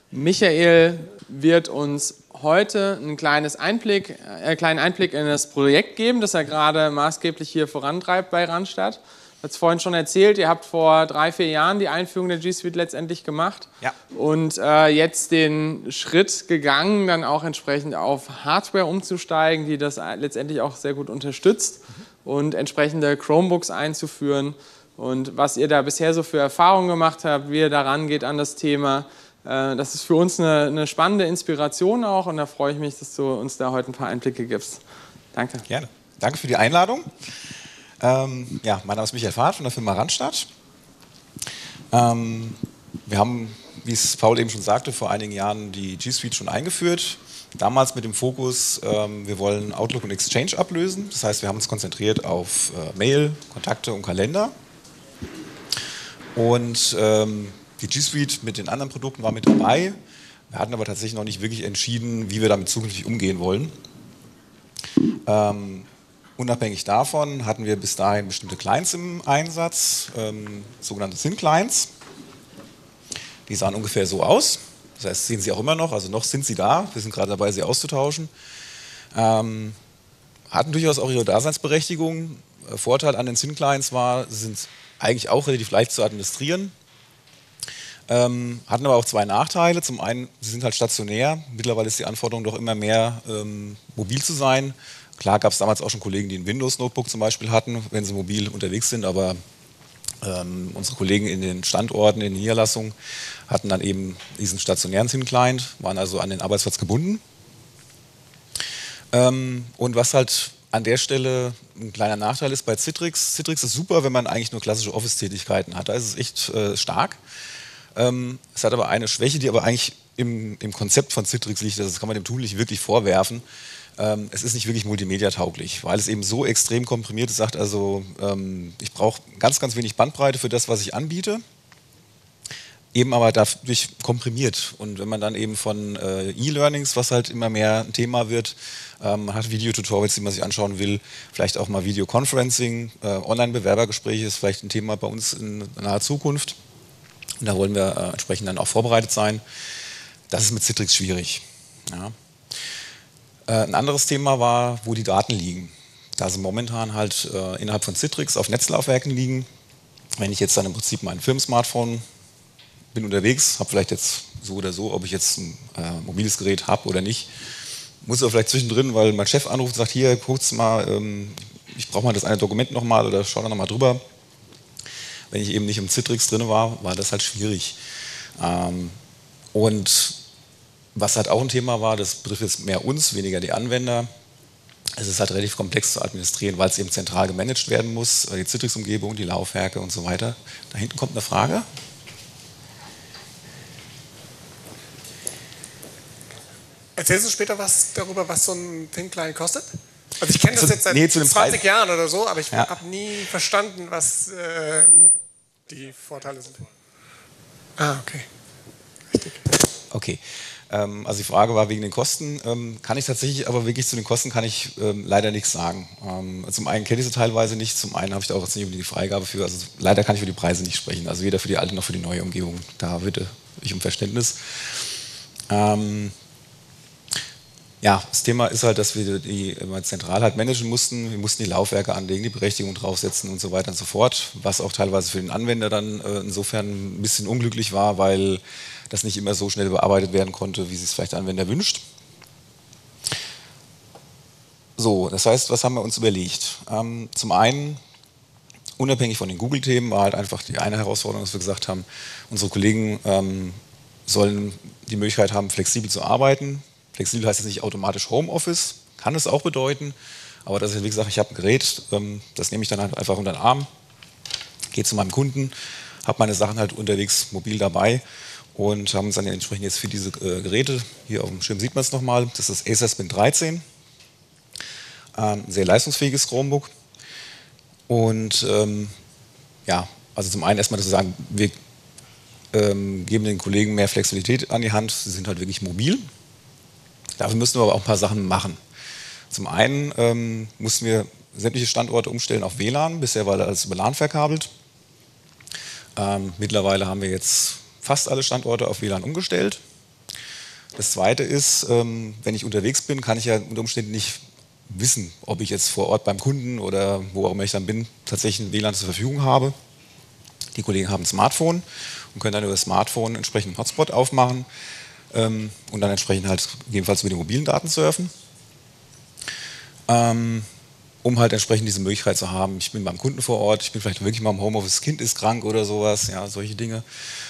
Michael wird uns heute einen kleinen Einblick in das Projekt geben, das er gerade maßgeblich hier vorantreibt bei Randstad. Ich habe es vorhin schon erzählt, ihr habt vor 3-4 Jahren die Einführung der G Suite letztendlich gemacht und jetzt den Schritt gegangen, dann auch entsprechend auf Hardware umzusteigen, die das letztendlich auch sehr gut unterstützt und entsprechende Chromebooks einzuführen. Und was ihr da bisher so für Erfahrungen gemacht habt, wie ihr da rangeht an das Thema, das ist für uns eine spannende Inspiration auch und da freue ich mich, dass du uns da heute ein paar Einblicke gibst. Danke. Gerne. Danke für die Einladung. Mein Name ist Michael Fahrt von der Firma Randstad. Wir haben, wie es Paul eben schon sagte, vor einigen Jahren die G Suite schon eingeführt. Damals mit dem Fokus, wir wollen Outlook und Exchange ablösen. Das heißt, wir haben uns konzentriert auf Mail, Kontakte und Kalender. Und die G Suite mit den anderen Produkten war mit dabei. Wir hatten aber tatsächlich noch nicht wirklich entschieden, wie wir damit zukünftig umgehen wollen. Unabhängig davon hatten wir bis dahin bestimmte Clients im Einsatz, sogenannte Thin-Clients. Die sahen ungefähr so aus. Das heißt, sehen sie auch immer noch, also noch sind sie da. Wir sind gerade dabei, sie auszutauschen. Hatten durchaus auch ihre Daseinsberechtigung. Vorteil an den Thin-Clients war, sie sind eigentlich auch relativ leicht zu administrieren. Hatten aber auch zwei Nachteile. Zum einen, sie sind halt stationär. Mittlerweile ist die Anforderung doch immer mehr, mobil zu sein. Klar gab es damals auch schon Kollegen, die ein Windows-Notebook zum Beispiel hatten, wenn sie mobil unterwegs sind, aber unsere Kollegen in den Standorten, in den Niederlassungen hatten dann eben diesen stationären Thin-Client, waren also an den Arbeitsplatz gebunden. Und was halt an der Stelle ein kleiner Nachteil ist bei Citrix. Citrix ist super, wenn man eigentlich nur klassische Office-Tätigkeiten hat. Da ist es echt stark. Es hat aber eine Schwäche, die aber eigentlich im Konzept von Citrix liegt. Das kann man dem Tool nicht wirklich vorwerfen. Es ist nicht wirklich multimedia-tauglich, weil es eben so extrem komprimiert ist. Sagt also, ich brauche ganz, ganz wenig Bandbreite für das, was ich anbiete. Eben aber dadurch komprimiert. Und wenn man dann eben von E-Learnings, was halt immer mehr ein Thema wird, man hat Videotutorials, die man sich anschauen will, vielleicht auch mal Videoconferencing, Online-Bewerbergespräche ist vielleicht ein Thema bei uns in naher Zukunft. Und da wollen wir entsprechend dann auch vorbereitet sein. Das ist mit Citrix schwierig. Ja. Ein anderes Thema war, wo die Daten liegen. Da sie momentan halt innerhalb von Citrix auf Netzlaufwerken liegen. Wenn ich jetzt dann im Prinzip mein Firmensmartphone bin unterwegs, habe vielleicht jetzt so oder so, ob ich jetzt ein mobiles Gerät habe oder nicht, muss aber vielleicht zwischendrin, weil mein Chef anruft und sagt, hier, guck's mal, ich brauche mal das eine Dokument nochmal oder schau da nochmal drüber. Wenn ich eben nicht im Citrix drin war, war das halt schwierig. Und was halt auch ein Thema war, das betrifft jetzt mehr uns, weniger die Anwender. Es ist halt relativ komplex zu administrieren, weil es eben zentral gemanagt werden muss, die Citrix-Umgebung, die Laufwerke und so weiter. Da hinten kommt eine Frage. Erzählst du später was darüber, was so ein Thin-Client kostet? Also ich kenne das jetzt seit 20 Jahren oder so, aber ich habe nie verstanden, was die Vorteile sind. Okay. Richtig. Okay. Also die Frage war wegen den Kosten. Kann ich tatsächlich, aber wirklich zu den Kosten kann ich leider nichts sagen. Zum einen kenne ich sie teilweise nicht, zum einen habe ich da auch jetzt nicht unbedingt die Freigabe für. Also leider kann ich für die Preise nicht sprechen. Also weder für die alte noch für die neue Umgebung. Da bitte ich um Verständnis. Ja, das Thema ist halt, dass wir die immer zentral halt managen mussten. Wir mussten die Laufwerke anlegen, die Berechtigung draufsetzen und so weiter und so fort. Was auch teilweise für den Anwender dann insofern ein bisschen unglücklich war, weil das nicht immer so schnell bearbeitet werden konnte, wie sich es vielleicht der Anwender wünscht. So, das heißt, was haben wir uns überlegt? Zum einen, unabhängig von den Google-Themen, war halt einfach die eine Herausforderung, dass wir gesagt haben, unsere Kollegen sollen die Möglichkeit haben, flexibel zu arbeiten. Flexibel heißt jetzt nicht automatisch Homeoffice, kann es auch bedeuten, aber das ist, wie gesagt, ich habe ein Gerät, das nehme ich dann halt einfach unter den Arm, gehe zu meinem Kunden, habe meine Sachen halt unterwegs mobil dabei und haben uns dann entsprechend jetzt für diese Geräte, hier auf dem Schirm sieht man es nochmal, das ist Acer Spin 13, ein sehr leistungsfähiges Chromebook und also zum einen erstmal zu sagen, wir geben den Kollegen mehr Flexibilität an die Hand, sie sind halt wirklich mobil. Dafür müssen wir aber auch ein paar Sachen machen. Zum einen mussten wir sämtliche Standorte umstellen auf WLAN. Bisher war das über LAN verkabelt. Mittlerweile haben wir jetzt fast alle Standorte auf WLAN umgestellt. Das Zweite ist, wenn ich unterwegs bin, kann ich ja unter Umständen nicht wissen, ob ich jetzt vor Ort beim Kunden oder wo auch immer ich dann bin, tatsächlich ein WLAN zur Verfügung habe. Die Kollegen haben ein Smartphone und können dann über das Smartphone entsprechend einen Hotspot aufmachen und dann entsprechend halt gegebenenfalls über die mobilen Daten surfen, um halt entsprechend diese Möglichkeit zu haben, ich bin beim Kunden vor Ort, ich bin vielleicht wirklich mal im Homeoffice, das Kind ist krank oder sowas, ja, solche Dinge.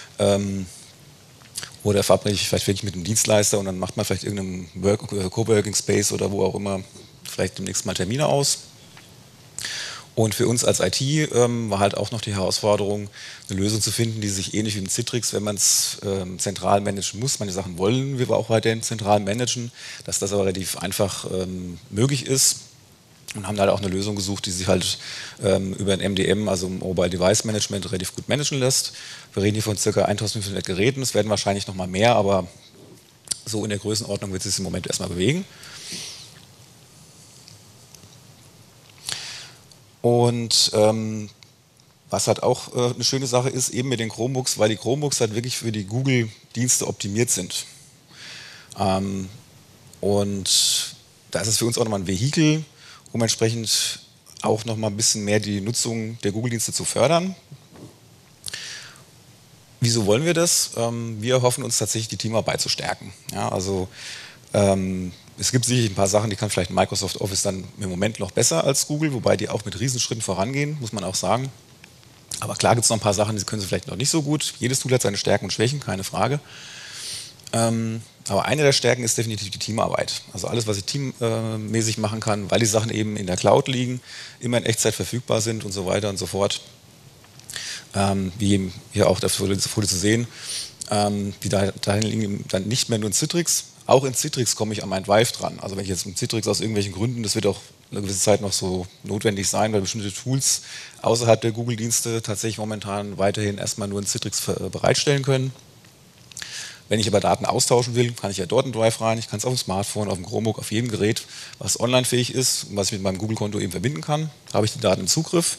Oder verabrede ich vielleicht wirklich mit einem Dienstleister und dann macht man vielleicht irgendeinen Coworking Space oder wo auch immer vielleicht demnächst mal Termine aus. Und für uns als IT war halt auch noch die Herausforderung, eine Lösung zu finden, die sich ähnlich wie im Citrix, wenn man es zentral managen muss, manche Sachen wollen wir auch weiterhin zentral managen, dass das aber relativ einfach möglich ist. Und haben halt auch eine Lösung gesucht, die sich halt über ein MDM, also Mobile Device Management, relativ gut managen lässt. Wir reden hier von ca. 1500 Geräten, es werden wahrscheinlich noch mal mehr, aber so in der Größenordnung wird es sich im Moment erstmal bewegen. Und was halt auch eine schöne Sache ist, eben mit den Chromebooks, weil die Chromebooks halt wirklich für die Google-Dienste optimiert sind. Und da ist es für uns auch nochmal ein Vehikel, um entsprechend auch noch mal ein bisschen mehr die Nutzung der Google-Dienste zu fördern. Wieso wollen wir das? Wir hoffen uns tatsächlich, die Teamarbeit zu stärken. Ja, also es gibt sicherlich ein paar Sachen, die kann vielleicht Microsoft Office dann im Moment noch besser als Google, wobei die auch mit Riesenschritten vorangehen, muss man auch sagen. Aber klar gibt es noch ein paar Sachen, die können sie vielleicht noch nicht so gut. Jedes Tool hat seine Stärken und Schwächen, keine Frage. Aber eine der Stärken ist definitiv die Teamarbeit. Also alles, was ich teammäßig machen kann, weil die Sachen eben in der Cloud liegen, immer in Echtzeit verfügbar sind und so weiter und so fort. Wie eben hier auch auf der Folie zu sehen. Die Dateien liegen dann nicht mehr nur in Citrix. Auch in Citrix komme ich an mein Drive dran. Also wenn ich jetzt mit Citrix aus irgendwelchen Gründen, das wird auch eine gewisse Zeit noch so notwendig sein, weil bestimmte Tools außerhalb der Google-Dienste tatsächlich momentan weiterhin erstmal nur in Citrix bereitstellen können. Wenn ich aber Daten austauschen will, kann ich ja dort einen Drive rein, ich kann es auf dem Smartphone, auf dem Chromebook, auf jedem Gerät, was online-fähig ist und was ich mit meinem Google-Konto eben verbinden kann, habe ich die Daten im Zugriff.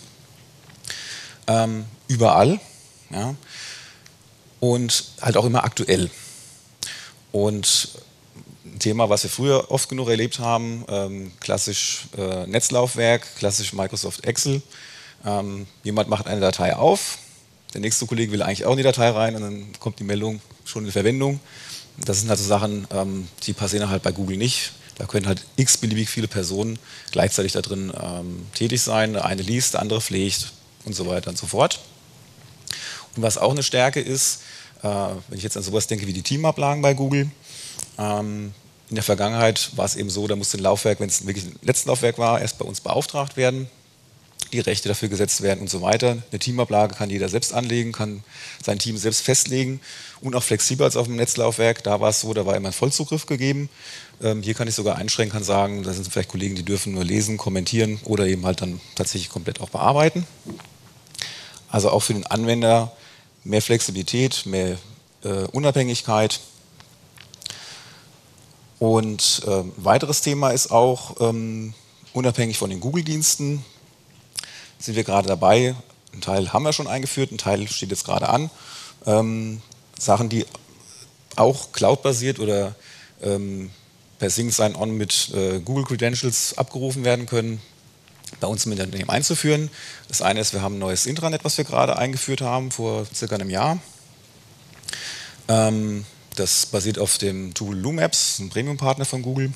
Überall. Ja. Und halt auch immer aktuell. Und ein Thema, was wir früher oft genug erlebt haben, klassisch Netzlaufwerk, klassisch Microsoft Excel. Jemand macht eine Datei auf, der nächste Kollege will eigentlich auch in die Datei rein und dann kommt die Meldung schon in Verwendung. Das sind halt so Sachen, die passieren halt bei Google nicht. Da können halt x-beliebig viele Personen gleichzeitig da drin tätig sein. Der eine liest, der andere pflegt und so weiter und so fort. Und was auch eine Stärke ist, wenn ich jetzt an sowas denke wie die Teamablagen bei Google, in der Vergangenheit war es eben so, da musste ein Laufwerk, wenn es wirklich ein Netzlaufwerk war, erst bei uns beauftragt werden, die Rechte dafür gesetzt werden und so weiter. Eine Teamablage kann jeder selbst anlegen, kann sein Team selbst festlegen und auch flexibler als auf dem Netzlaufwerk. Da war es so, da war immer ein Vollzugriff gegeben. Hier kann ich sogar einschränken, kann sagen, da sind vielleicht Kollegen, die dürfen nur lesen, kommentieren oder eben halt dann tatsächlich komplett auch bearbeiten. Also auch für den Anwender mehr Flexibilität, mehr Unabhängigkeit. Und ein weiteres Thema ist auch, unabhängig von den Google-Diensten, sind wir gerade dabei, einen Teil haben wir schon eingeführt, ein Teil steht jetzt gerade an, Sachen, die auch Cloud-basiert oder per Sync Sign-On mit Google Credentials abgerufen werden können, bei uns im Unternehmen einzuführen. Das eine ist, wir haben ein neues Intranet, was wir gerade eingeführt haben, vor circa einem Jahr. Das basiert auf dem Tool Lumaps, ein Premium-Partner von Google.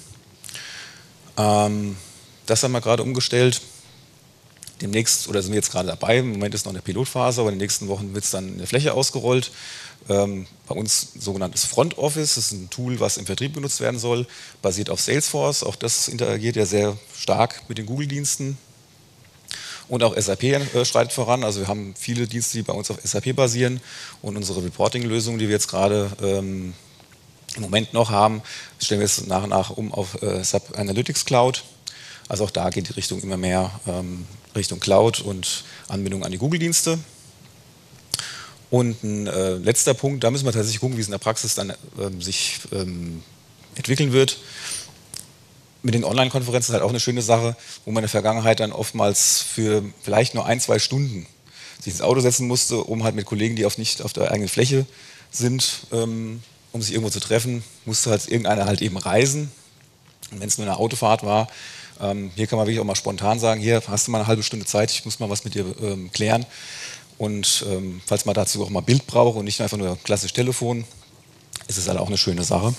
Das haben wir gerade umgestellt. Demnächst, oder sind wir jetzt gerade dabei, im Moment ist noch eine Pilotphase, aber in den nächsten Wochen wird es dann in der Fläche ausgerollt. Bei uns sogenanntes Front Office, das ist ein Tool, was im Vertrieb benutzt werden soll, basiert auf Salesforce. Auch das interagiert ja sehr stark mit den Google-Diensten. Und auch SAP schreitet voran. Also wir haben viele Dienste, die bei uns auf SAP basieren. Und unsere Reporting-Lösung, die wir jetzt gerade im Moment noch haben, stellen wir jetzt nach und nach um auf SAP Analytics Cloud. Also auch da geht die Richtung immer mehr Richtung Cloud und Anbindung an die Google-Dienste. Und ein letzter Punkt, da müssen wir tatsächlich gucken, wie es in der Praxis dann sich entwickeln wird. Mit den Online-Konferenzen ist halt auch eine schöne Sache, wo man in der Vergangenheit dann oftmals für vielleicht nur 1-2 Stunden sich ins Auto setzen musste, um halt mit Kollegen, die nicht auf der eigenen Fläche sind, um sich irgendwo zu treffen, musste halt irgendeiner halt eben reisen. Und wenn es nur eine Autofahrt war, hier kann man wirklich auch mal spontan sagen, hier hast du mal eine halbe Stunde Zeit, ich muss mal was mit dir klären. Und falls man dazu auch mal Bild braucht und nicht einfach nur klassisch Telefon, ist es halt auch eine schöne Sache.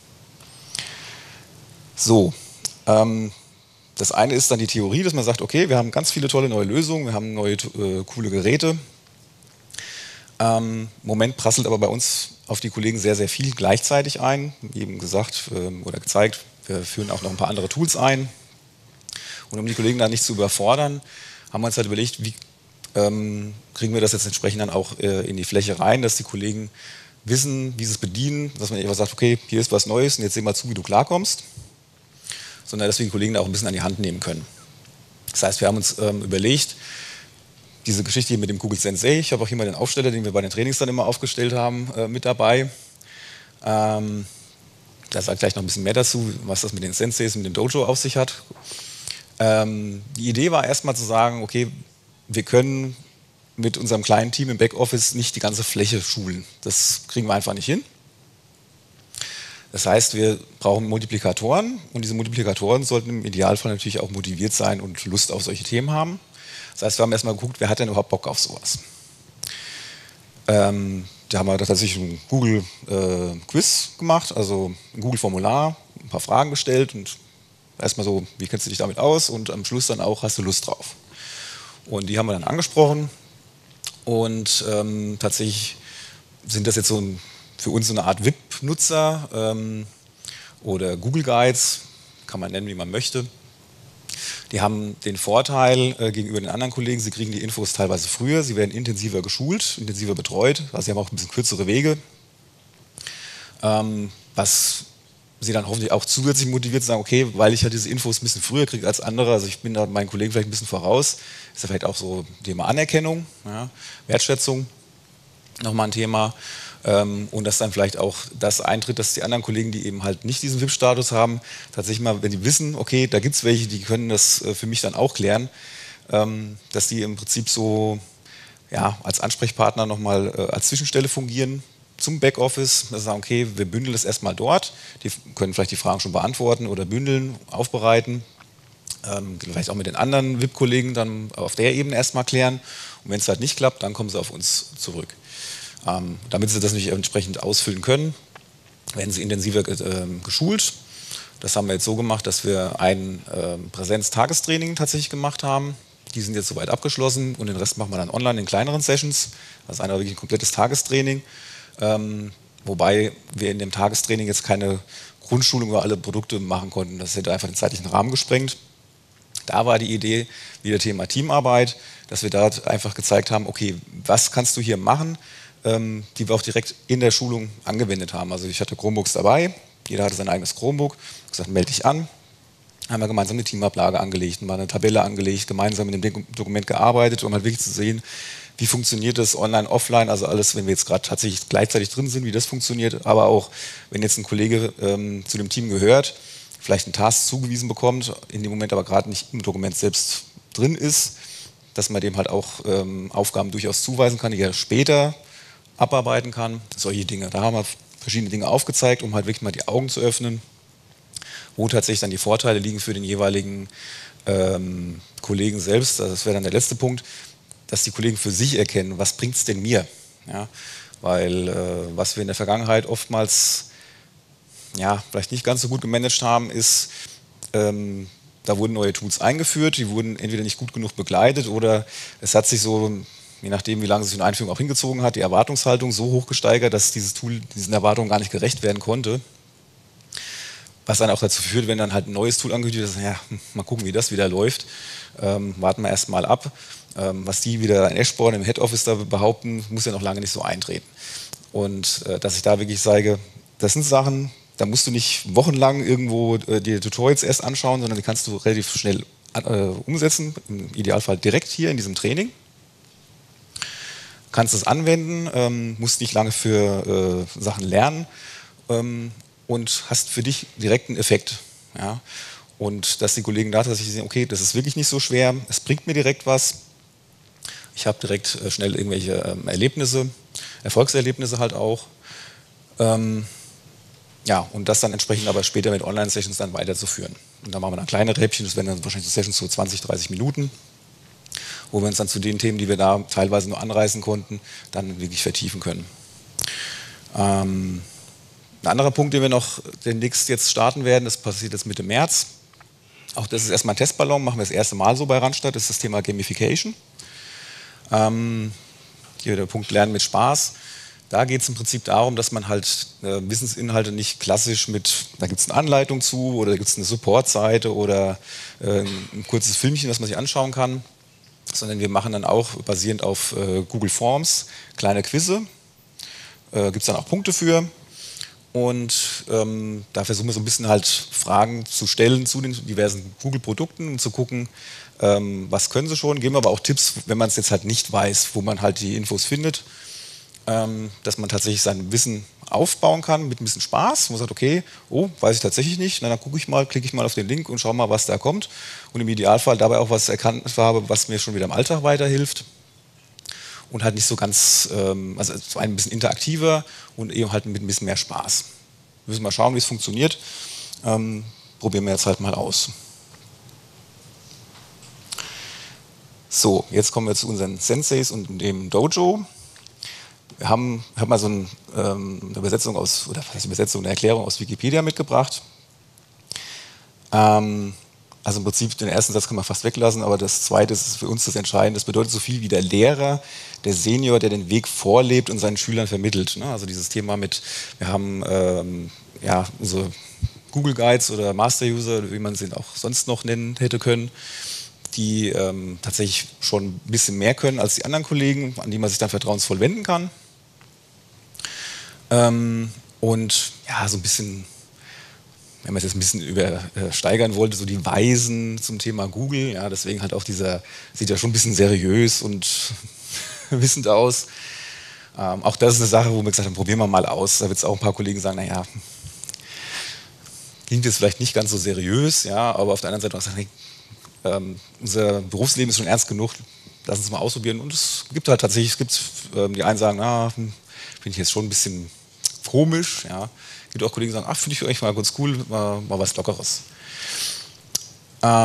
So, das eine ist dann die Theorie, dass man sagt, okay, wir haben ganz viele tolle neue Lösungen, wir haben neue coole Geräte. Im Moment prasselt aber bei uns auf die Kollegen sehr, sehr viel gleichzeitig ein. Wie eben gesagt oder gezeigt, wir führen auch noch ein paar andere Tools ein. Und um die Kollegen da nicht zu überfordern, haben wir uns halt überlegt, wie kriegen wir das jetzt entsprechend dann auch in die Fläche rein, dass die Kollegen wissen, wie sie es bedienen, dass man nicht einfach sagt, okay, hier ist was Neues und jetzt seh mal zu, wie du klarkommst, sondern dass wir die Kollegen da auch ein bisschen an die Hand nehmen können. Das heißt, wir haben uns überlegt, diese Geschichte hier mit dem Google Sensei, ich habe auch hier mal den Aufsteller, den wir bei den Trainings dann immer aufgestellt haben, mit dabei. Da sagt gleich noch ein bisschen mehr dazu, was das mit den Senseis und dem Dojo auf sich hat. Die Idee war erstmal zu sagen, okay, wir können mit unserem kleinen Team im Backoffice nicht die ganze Fläche schulen. Das kriegen wir einfach nicht hin. Das heißt, wir brauchen Multiplikatoren und diese Multiplikatoren sollten im Idealfall natürlich auch motiviert sein und Lust auf solche Themen haben. Das heißt, wir haben erstmal geguckt, wer hat denn überhaupt Bock auf sowas. Da haben wir tatsächlich ein Google Quiz gemacht, also ein Google Formular, ein paar Fragen gestellt und erstmal so, wie kennst du dich damit aus und am Schluss dann auch, hast du Lust drauf. Und die haben wir dann angesprochen und tatsächlich sind das jetzt so für uns so eine Art VIP-Nutzer oder Google Guides, kann man nennen, wie man möchte. Die haben den Vorteil gegenüber den anderen Kollegen, sie kriegen die Infos teilweise früher, sie werden intensiver geschult, intensiver betreut, also sie haben auch ein bisschen kürzere Wege, was sie dann hoffentlich auch zusätzlich motiviert zu sagen, okay, weil ich ja diese Infos ein bisschen früher kriege als andere, also ich bin da meinen Kollegen vielleicht ein bisschen voraus, ist ja vielleicht auch so Thema Anerkennung, ja, Wertschätzung, nochmal ein Thema. Und dass dann vielleicht auch das eintritt, dass die anderen Kollegen, die eben halt nicht diesen VIP-Status haben, tatsächlich mal, wenn die wissen, okay, da gibt es welche, die können das für mich dann auch klären, dass die im Prinzip so ja, als Ansprechpartner nochmal als Zwischenstelle fungieren zum Backoffice, dass sie sagen, okay, wir bündeln das erstmal dort, die können vielleicht die Fragen schon beantworten oder bündeln, aufbereiten, vielleicht auch mit den anderen VIP-Kollegen dann auf der Ebene erstmal klären und wenn es halt nicht klappt, dann kommen sie auf uns zurück. Damit sie das nicht entsprechend ausfüllen können, werden sie intensiver geschult. Das haben wir jetzt so gemacht, dass wir ein Präsenz-Tagestraining tatsächlich gemacht haben. Die sind jetzt soweit abgeschlossen und den Rest machen wir dann online in kleineren Sessions. Das ist wirklich ein komplettes Tagestraining. Wobei wir in dem Tagestraining jetzt keine Grundschulung über alle Produkte machen konnten. Das hätte einfach den zeitlichen Rahmen gesprengt. Da war die Idee, wieder Thema Teamarbeit, dass wir da einfach gezeigt haben, okay, was kannst du hier machen, die wir auch direkt in der Schulung angewendet haben. Also ich hatte Chromebooks dabei, jeder hatte sein eigenes Chromebook, gesagt, melde dich an, haben wir gemeinsam eine Teamablage angelegt, mal eine Tabelle angelegt, gemeinsam mit dem Dokument gearbeitet, um halt wirklich zu sehen, wie funktioniert das online, offline, also alles, wenn wir jetzt gerade tatsächlich gleichzeitig drin sind, wie das funktioniert, aber auch, wenn jetzt ein Kollege zu dem Team gehört, vielleicht einen Task zugewiesen bekommt, in dem Moment aber gerade nicht im Dokument selbst drin ist, dass man dem halt auch Aufgaben durchaus zuweisen kann, die er später abarbeiten kann, solche Dinge. Da haben wir verschiedene Dinge aufgezeigt, um halt wirklich mal die Augen zu öffnen, wo tatsächlich dann die Vorteile liegen für den jeweiligen Kollegen selbst. Das wäre dann der letzte Punkt, dass die Kollegen für sich erkennen, was bringt es denn mir? Ja, weil was wir in der Vergangenheit oftmals ja, vielleicht nicht ganz so gut gemanagt haben, ist, da wurden neue Tools eingeführt, die wurden entweder nicht gut genug begleitet oder es hat sich so, je nachdem wie lange sich eine Einführung auch hingezogen hat, die Erwartungshaltung so hoch gesteigert, dass dieses Tool diesen Erwartungen gar nicht gerecht werden konnte. Was dann auch dazu führt, wenn dann halt ein neues Tool angekündigt wird, ja, mal gucken, wie das wieder läuft, warten wir erst mal ab. Was die wieder in Eschborn im Head Office da behaupten, muss ja noch lange nicht so eintreten. Und dass ich da wirklich sage, das sind Sachen, da musst du nicht wochenlang irgendwo dir Tutorials erst anschauen, sondern die kannst du relativ schnell umsetzen, im Idealfall direkt hier in diesem Training. Kannst es anwenden, musst nicht lange für Sachen lernen und hast für dich direkt einen Effekt. Ja? Und dass die Kollegen da tatsächlich sehen, okay, das ist wirklich nicht so schwer, es bringt mir direkt was. Ich habe direkt schnell irgendwelche Erlebnisse, Erfolgserlebnisse halt auch. Ja, und das dann entsprechend aber später mit Online-Sessions dann weiterzuführen. Und dann machen wir dann kleine Häppchen, das werden dann wahrscheinlich so Sessions so 20, 30 Minuten, wo wir uns dann zu den Themen, die wir da teilweise nur anreißen konnten, dann wirklich vertiefen können. Ein anderer Punkt, den wir noch demnächst jetzt starten werden, das passiert jetzt Mitte März. Auch das ist erstmal ein Testballon, machen wir das erste Mal so bei Randstadt, das ist das Thema Gamification. Hier der Punkt Lernen mit Spaß. Da geht es im Prinzip darum, dass man halt Wissensinhalte nicht klassisch mit, da gibt es eine Anleitung zu oder da gibt es eine Supportseite oder ein kurzes Filmchen, das man sich anschauen kann, sondern wir machen dann auch basierend auf Google Forms kleine Quizze, gibt es dann auch Punkte für und da versuchen wir so ein bisschen halt Fragen zu stellen zu den diversen Google-Produkten und zu gucken, was können sie schon, geben aber auch Tipps, wenn man es jetzt halt nicht weiß, wo man halt die Infos findet. Dass man tatsächlich sein Wissen aufbauen kann mit ein bisschen Spaß. Man sagt, okay, oh, weiß ich tatsächlich nicht, na, dann gucke ich mal, klicke ich mal auf den Link und schaue mal, was da kommt. Und im Idealfall dabei auch was erkannt habe, was mir schon wieder im Alltag weiterhilft. Und halt nicht so ganz, also ein bisschen interaktiver und eben halt mit ein bisschen mehr Spaß. Wir müssen mal schauen, wie es funktioniert. Probieren wir jetzt halt mal aus. So, jetzt kommen wir zu unseren Senseis und dem Dojo. Ich habe mal so eine Übersetzung aus, oder was heißt Übersetzung, eine Erklärung aus Wikipedia mitgebracht. Also im Prinzip den ersten Satz kann man fast weglassen, aber das zweite ist für uns das Entscheidende. Das bedeutet so viel wie der Lehrer, der Senior, der den Weg vorlebt und seinen Schülern vermittelt. Also dieses Thema mit, wir haben ja, unsere Google Guides oder Master User, wie man sie auch sonst noch nennen hätte können, die tatsächlich schon ein bisschen mehr können als die anderen Kollegen, an die man sich dann vertrauensvoll wenden kann. Und ja, so ein bisschen, wenn man es jetzt ein bisschen übersteigern wollte, so die Weisen zum Thema Google, ja, deswegen halt auch dieser, sieht ja schon ein bisschen seriös und wissend aus. Auch das ist eine Sache, wo wir gesagt haben, probieren wir mal aus. Da wird es auch ein paar Kollegen sagen, naja, klingt jetzt vielleicht nicht ganz so seriös, ja, aber auf der anderen Seite auch sagen, hey, unser Berufsleben ist schon ernst genug, lass uns mal ausprobieren. Und es gibt halt tatsächlich, die einen sagen, finde ich jetzt schon ein bisschen komisch. Ja. Es gibt auch Kollegen, die sagen, finde ich eigentlich mal ganz cool, mal was Lockeres. Ja,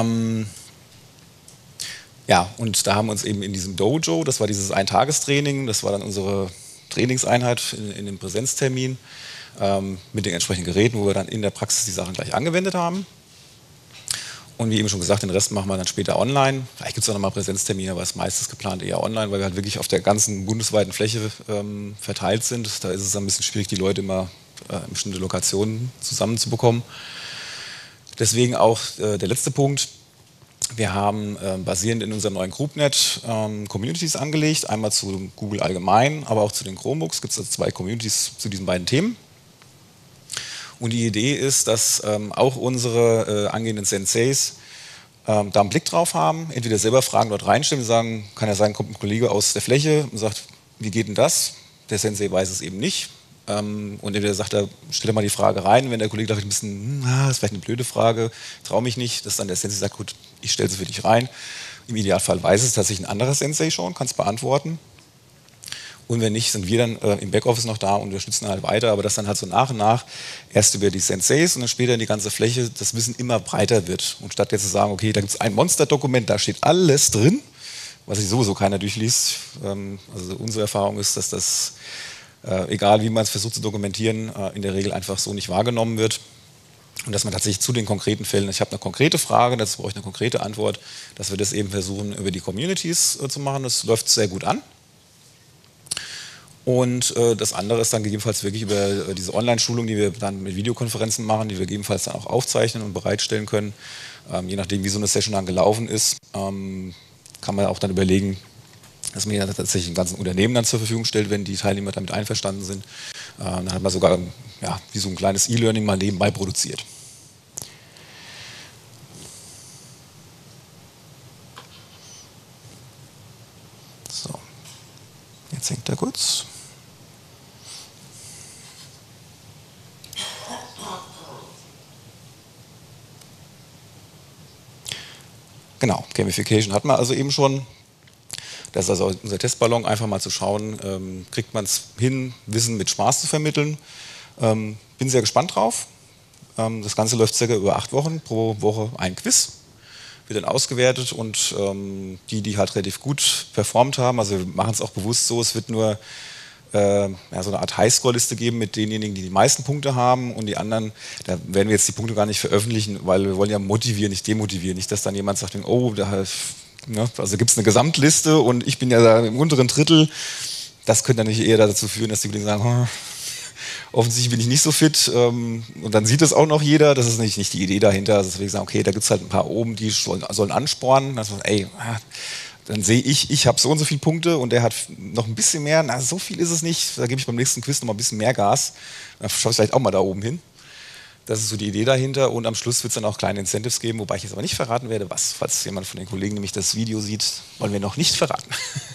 und da haben wir uns eben in diesem Dojo, das war dieses Eintagestraining, das war dann unsere Trainingseinheit in dem Präsenztermin mit den entsprechenden Geräten, wo wir dann in der Praxis die Sachen gleich angewendet haben. Und wie eben schon gesagt, den Rest machen wir dann später online. Vielleicht gibt es auch nochmal Präsenztermine, aber es ist meistens geplant eher online, weil wir halt wirklich auf der ganzen bundesweiten Fläche verteilt sind. Da ist es ein bisschen schwierig, die Leute immer in bestimmte Lokationen zusammenzubekommen. Deswegen auch der letzte Punkt. Wir haben basierend in unserem neuen GroupNet Communities angelegt. Einmal zu Google allgemein, aber auch zu den Chromebooks. Gibt es also 2 Communities zu diesen beiden Themen. Und die Idee ist, dass auch unsere angehenden Senseis da einen Blick drauf haben, entweder selber Fragen dort reinstellen, wir sagen, kann ja sein, kommt ein Kollege aus der Fläche und sagt, wie geht denn das? Der Sensei weiß es eben nicht. Und entweder sagt er, stell mal die Frage rein, wenn der Kollege sagt, ein bisschen, das ist vielleicht eine blöde Frage, traue mich nicht, dass dann der Sensei sagt, gut, ich stelle sie für dich rein. Im Idealfall weiß es tatsächlich ein anderer Sensei schon, kann es beantworten. Und wenn nicht, sind wir dann im Backoffice noch da und unterstützen halt weiter, aber dass dann halt so nach und nach erst über die Senseis und dann später in die ganze Fläche das Wissen immer breiter wird. Und statt jetzt zu sagen, okay, da gibt es ein Monsterdokument, da steht alles drin, was sich sowieso keiner durchliest. Also unsere Erfahrung ist, dass das, egal wie man es versucht zu dokumentieren, in der Regel einfach so nicht wahrgenommen wird. Und dass man tatsächlich zu den konkreten Fällen, ich habe eine konkrete Frage, dazu brauche ich eine konkrete Antwort, dass wir das eben versuchen über die Communities zu machen. Das läuft sehr gut an. Und das andere ist dann gegebenenfalls wirklich über diese Online-Schulung, die wir dann mit Videokonferenzen machen, die wir gegebenenfalls dann auch aufzeichnen und bereitstellen können. Je nachdem, wie so eine Session dann gelaufen ist, kann man auch dann überlegen, dass man ja tatsächlich ein ganzes Unternehmen dann zur Verfügung stellt, wenn die Teilnehmer damit einverstanden sind. Dann hat man sogar ja, wie so ein kleines E-Learning mal nebenbei produziert. So, jetzt hängt er kurz. Genau, Gamification hat man also eben schon. Das ist also unser Testballon, einfach mal zu schauen, kriegt man es hin, Wissen mit Spaß zu vermitteln. Bin sehr gespannt drauf. Das Ganze läuft circa über 8 Wochen, pro Woche ein Quiz. Wird dann ausgewertet und die halt relativ gut performt haben, also wir machen es auch bewusst so, es wird nur so eine Art Highscore-Liste geben mit denjenigen, die die meisten Punkte haben und die anderen, da werden wir jetzt die Punkte gar nicht veröffentlichen, weil wir wollen ja motivieren, nicht demotivieren. Nicht, dass dann jemand sagt, oh, also gibt es eine Gesamtliste und ich bin ja da im unteren Drittel. Das könnte dann nicht eher dazu führen, dass die Kollegen sagen, offensichtlich bin ich nicht so fit und dann sieht das auch noch jeder, das ist nicht die Idee dahinter. Also deswegen sagen, okay, da gibt es halt ein paar oben, die sollen anspornen, dass man, dann sehe ich habe so und so viele Punkte und der hat noch ein bisschen mehr, na so viel ist es nicht, da gebe ich beim nächsten Quiz noch mal ein bisschen mehr Gas, dann schaffe ich vielleicht auch mal da oben hin. Das ist so die Idee dahinter und am Schluss wird es dann auch kleine Incentives geben, wobei ich jetzt aber nicht verraten werde, was, falls jemand von den Kollegen nämlich das Video sieht, wollen wir noch nicht verraten.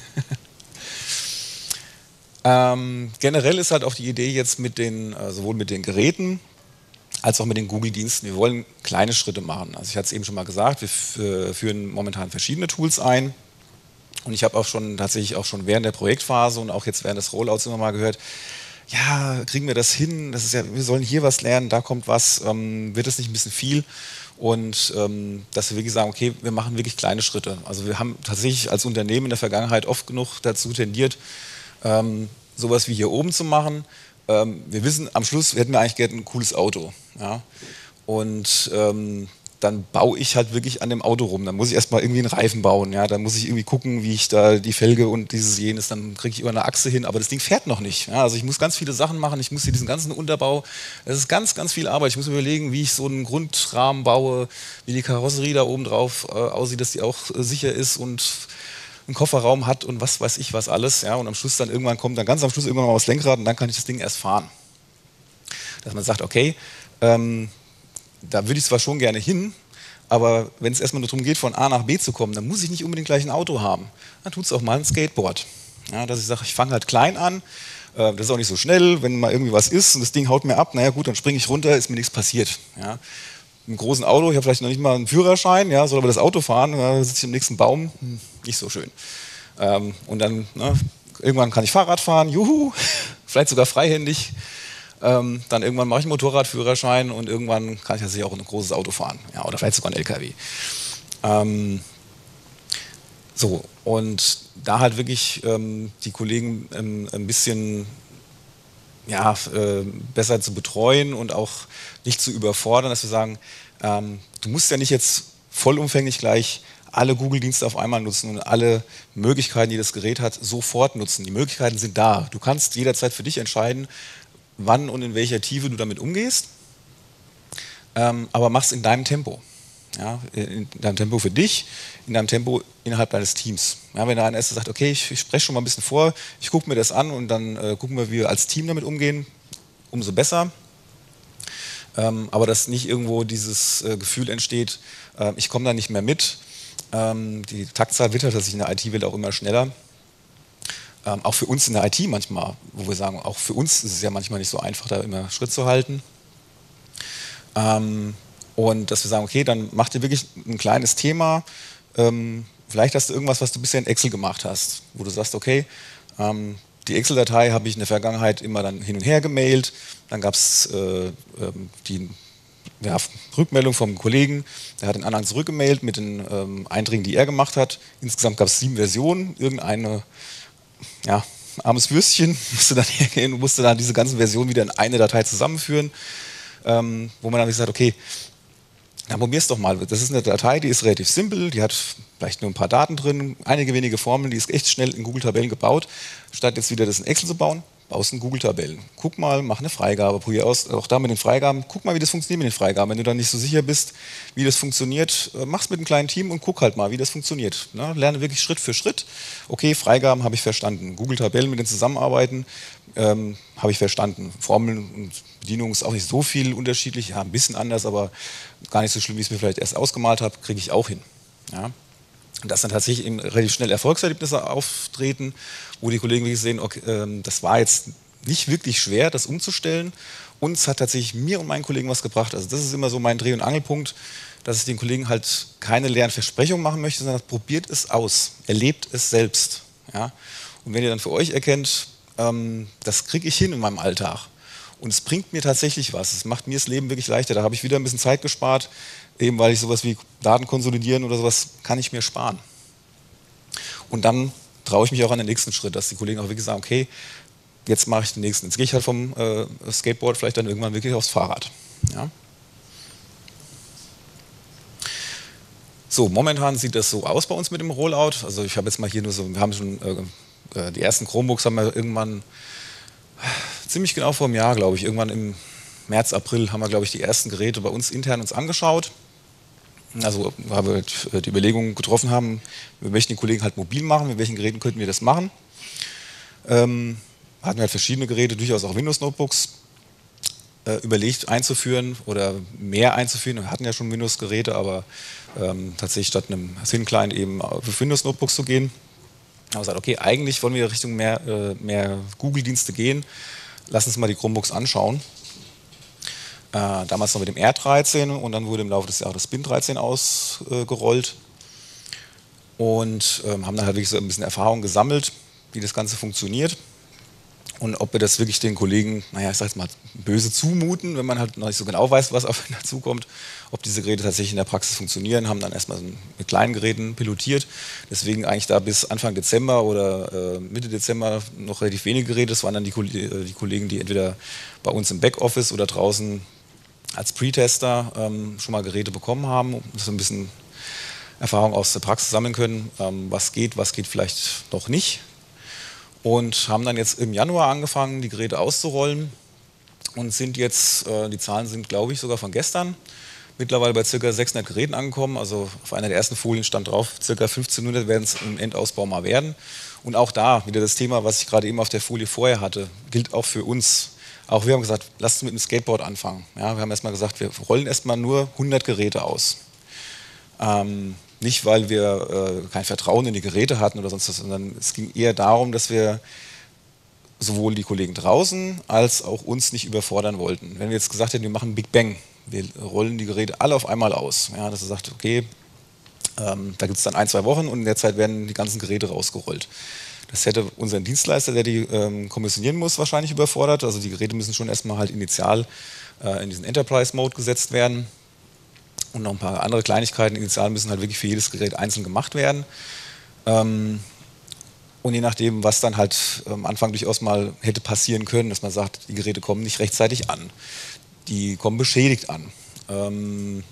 Generell ist halt auch die Idee jetzt sowohl mit den Geräten als auch mit den Google-Diensten, wir wollen kleine Schritte machen. Also ich hatte es eben schon mal gesagt, wir führen momentan verschiedene Tools ein und ich habe auch tatsächlich schon während der Projektphase und auch jetzt während des Rollouts immer mal gehört, ja, kriegen wir das hin, wir sollen hier was lernen, da kommt was, wird das nicht ein bisschen viel? Und dass wir wirklich sagen, okay, wir machen wirklich kleine Schritte. Also wir haben tatsächlich als Unternehmen in der Vergangenheit oft genug dazu tendiert, sowas wie hier oben zu machen. Wir wissen, am Schluss hätten wir eigentlich gerne ein cooles Auto. Ja? Und dann baue ich halt wirklich an dem Auto rum. Dann muss ich erstmal irgendwie einen Reifen bauen. Ja? Dann muss ich irgendwie gucken, wie ich da die Felge und dieses jenes, dann kriege ich über eine Achse hin. Aber das Ding fährt noch nicht. Ja? Also ich muss ganz viele Sachen machen. Ich muss hier diesen ganzen Unterbau, das ist ganz, ganz viel Arbeit. Ich muss überlegen, wie ich so einen Grundrahmen baue, wie die Karosserie da oben drauf aussieht, dass die auch sicher ist und einen Kofferraum hat und was weiß ich was alles. Ja? Und am Schluss kommt dann ganz am Schluss irgendwann mal das Lenkrad und dann kann ich das Ding erst fahren. Dass man sagt, okay, da würde ich zwar schon gerne hin, aber wenn es erstmal nur darum geht, von A nach B zu kommen, dann muss ich nicht unbedingt gleich ein Auto haben. Dann tut es auch mal ein Skateboard. Ja, dass ich sage, ich fange halt klein an, das ist auch nicht so schnell, wenn mal irgendwie was ist und das Ding haut mir ab, naja gut, dann springe ich runter, ist mir nichts passiert. Ja. Im großen Auto, ich habe vielleicht noch nicht mal einen Führerschein, ja, soll aber das Auto fahren, da sitze ich im nächsten Baum, nicht so schön. Und dann, irgendwann kann ich Fahrrad fahren, juhu, vielleicht sogar freihändig. Dann irgendwann mache ich einen Motorradführerschein und irgendwann kann ich tatsächlich auch ein großes Auto fahren. Ja, oder vielleicht sogar ein LKW. Und da halt wirklich die Kollegen ein bisschen besser zu betreuen und auch nicht zu überfordern, dass wir sagen, du musst ja nicht jetzt vollumfänglich gleich alle Google-Dienste auf einmal nutzen und alle Möglichkeiten, die das Gerät hat, sofort nutzen. Die Möglichkeiten sind da. Du kannst jederzeit für dich entscheiden, wann und in welcher Tiefe du damit umgehst, aber mach es in deinem Tempo. Ja, in deinem Tempo für dich, in deinem Tempo innerhalb deines Teams. Ja, wenn da einer sagt, okay, ich spreche schon mal ein bisschen vor, ich gucke mir das an und dann gucken wir, wie wir als Team damit umgehen, umso besser. Aber dass nicht irgendwo dieses Gefühl entsteht, ich komme da nicht mehr mit. Die Taktzahl wird halt tatsächlich in der IT-Welt auch immer schneller. Auch für uns in der IT manchmal, wo wir sagen, auch für uns ist es ja manchmal nicht so einfach, da immer Schritt zu halten. Und dass wir sagen, okay, dann mach dir wirklich ein kleines Thema. Vielleicht hast du irgendwas, was du bisher in Excel gemacht hast, wo du sagst, okay, die Excel-Datei habe ich in der Vergangenheit immer dann hin und her gemailt. Dann gab es die Rückmeldung vom Kollegen, der hat den Anhang zurückgemailt mit den Einträgen, die er gemacht hat. Insgesamt gab es 7 Versionen, irgendeine armes Würstchen musste dann hergehen und musste dann diese ganzen Versionen wieder in eine Datei zusammenführen, wo man dann gesagt hat, okay, dann probier's doch mal. Das ist eine Datei, die ist relativ simpel, die hat vielleicht nur ein paar Daten drin, einige wenige Formeln, die ist echt schnell in Google-Tabellen gebaut. Statt jetzt wieder das in Excel zu bauen, baust in Google-Tabellen. Guck mal, mach eine Freigabe, probier aus, auch da mit den Freigaben, guck mal, wie das funktioniert mit den Freigaben. Wenn du dann nicht so sicher bist, wie das funktioniert, mach's mit einem kleinen Team und guck halt mal, wie das funktioniert. Ne? Lerne wirklich Schritt für Schritt. Okay, Freigaben habe ich verstanden. Google-Tabellen mit denen zusammenarbeiten, habe ich verstanden. Formeln und Bedienung ist auch nicht so viel unterschiedlich, ja, ein bisschen anders, aber gar nicht so schlimm, wie ich es mir vielleicht erst ausgemalt habe, kriege ich auch hin. Ja? Und dass dann tatsächlich eben relativ schnell Erfolgserlebnisse auftreten, wo die Kollegen wirklich sehen, okay, das war jetzt nicht wirklich schwer, das umzustellen. Uns hat tatsächlich mir und meinen Kollegen was gebracht. Also das ist immer so mein Dreh- und Angelpunkt, dass ich den Kollegen halt keine leeren Versprechungen machen möchte, sondern probiert es aus, erlebt es selbst. Ja? Und wenn ihr dann für euch erkennt, das kriege ich hin in meinem Alltag Und es bringt mir tatsächlich was. Es macht mir das Leben wirklich leichter. Da habe ich wieder ein bisschen Zeit gespart, eben weil ich sowas wie Daten konsolidieren oder sowas kann ich mir sparen. Und dann traue ich mich auch an den nächsten Schritt, dass die Kollegen auch wirklich sagen, okay, jetzt mache ich den nächsten. Jetzt gehe ich halt vom Skateboard vielleicht dann irgendwann wirklich aufs Fahrrad. Ja? So, momentan sieht das so aus bei uns mit dem Rollout. Also ich habe jetzt mal hier nur so, wir haben schon die ersten Chromebooks haben wir irgendwann ziemlich genau vor einem Jahr, glaube ich, irgendwann im März, April haben wir, glaube ich, die ersten Geräte bei uns intern uns angeschaut. Also weil wir die Überlegung getroffen haben, wir möchten die Kollegen halt mobil machen, mit welchen Geräten könnten wir das machen. Hatten wir halt verschiedene Geräte, durchaus auch Windows-Notebooks überlegt einzuführen oder mehr einzuführen. Wir hatten ja schon Windows-Geräte, aber tatsächlich statt einem Thin-Client eben für Windows-Notebooks zu gehen. Aber gesagt, okay, eigentlich wollen wir Richtung mehr Google-Dienste gehen. Lass uns mal die Chromebooks anschauen. Damals noch mit dem R13 und dann wurde im Laufe des Jahres das Spin 13 ausgerollt und haben dann halt wirklich so ein bisschen Erfahrung gesammelt, wie das Ganze funktioniert und ob wir das wirklich den Kollegen, naja, ich sag jetzt mal, böse zumuten, wenn man halt noch nicht so genau weiß, was auf ihn dazukommt, ob diese Geräte tatsächlich in der Praxis funktionieren, haben dann erstmal so mit kleinen Geräten pilotiert, deswegen eigentlich da bis Anfang Dezember oder Mitte Dezember noch relativ wenige Geräte, das waren dann die Kollegen, die entweder bei uns im Backoffice oder draußen als Pre-Tester schon mal Geräte bekommen haben, um so ein bisschen Erfahrung aus der Praxis sammeln können, was geht vielleicht noch nicht. Und haben dann jetzt im Januar angefangen, die Geräte auszurollen und sind jetzt, die Zahlen sind, glaube ich, sogar von gestern, mittlerweile bei ca. 600 Geräten angekommen. Also auf einer der ersten Folien stand drauf, ca. 1500 werden es im Endausbau mal werden. Und auch da wieder das Thema, was ich gerade eben auf der Folie vorher hatte, gilt auch für uns. Auch wir haben gesagt, lasst uns mit dem Skateboard anfangen. Ja, wir haben erstmal gesagt, wir rollen erstmal nur 100 Geräte aus. Nicht, weil wir kein Vertrauen in die Geräte hatten oder sonst was, sondern es ging eher darum, dass wir sowohl die Kollegen draußen als auch uns nicht überfordern wollten. Wenn wir jetzt gesagt hätten, wir machen Big Bang, wir rollen die Geräte alle auf einmal aus, ja, dass er sagt, okay, da gibt es dann 1-2 Wochen und in der Zeit werden die ganzen Geräte rausgerollt. Das hätte unseren Dienstleister, der die kommissionieren muss, wahrscheinlich überfordert. Also die Geräte müssen schon erstmal halt initial in diesen Enterprise-Mode gesetzt werden. Und noch ein paar andere Kleinigkeiten initial müssen halt wirklich für jedes Gerät einzeln gemacht werden. Und je nachdem, was dann halt am Anfang durchaus mal hätte passieren können, dass man sagt, die Geräte kommen nicht rechtzeitig an, die kommen beschädigt an.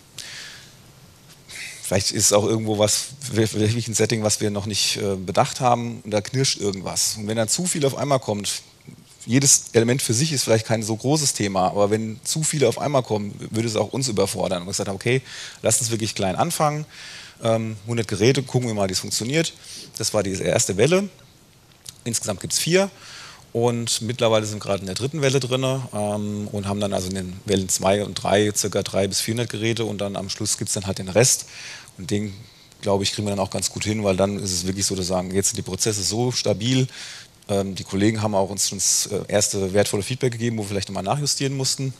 Vielleicht ist auch irgendwo wirklich ein Setting, was wir noch nicht bedacht haben und da knirscht irgendwas. Und wenn dann zu viel auf einmal kommt, jedes Element für sich ist vielleicht kein so großes Thema, aber wenn zu viele auf einmal kommen, würde es auch uns überfordern. Und wir gesagt haben, okay, lasst uns wirklich klein anfangen, 100 Geräte, gucken wir mal, wie es funktioniert. Das war die erste Welle. Insgesamt gibt es 4 und mittlerweile sind wir gerade in der 3. Welle drin und haben dann also in den Wellen 2 und 3 ca. 300 bis 400 Geräte und dann am Schluss gibt es dann halt den Rest. Und den, glaube ich, kriegen wir dann auch ganz gut hin, weil dann ist es wirklich so, dass sagen, jetzt sind die Prozesse so stabil. Die Kollegen haben auch uns schon das erste wertvolle Feedback gegeben, wo wir vielleicht nochmal nachjustieren mussten.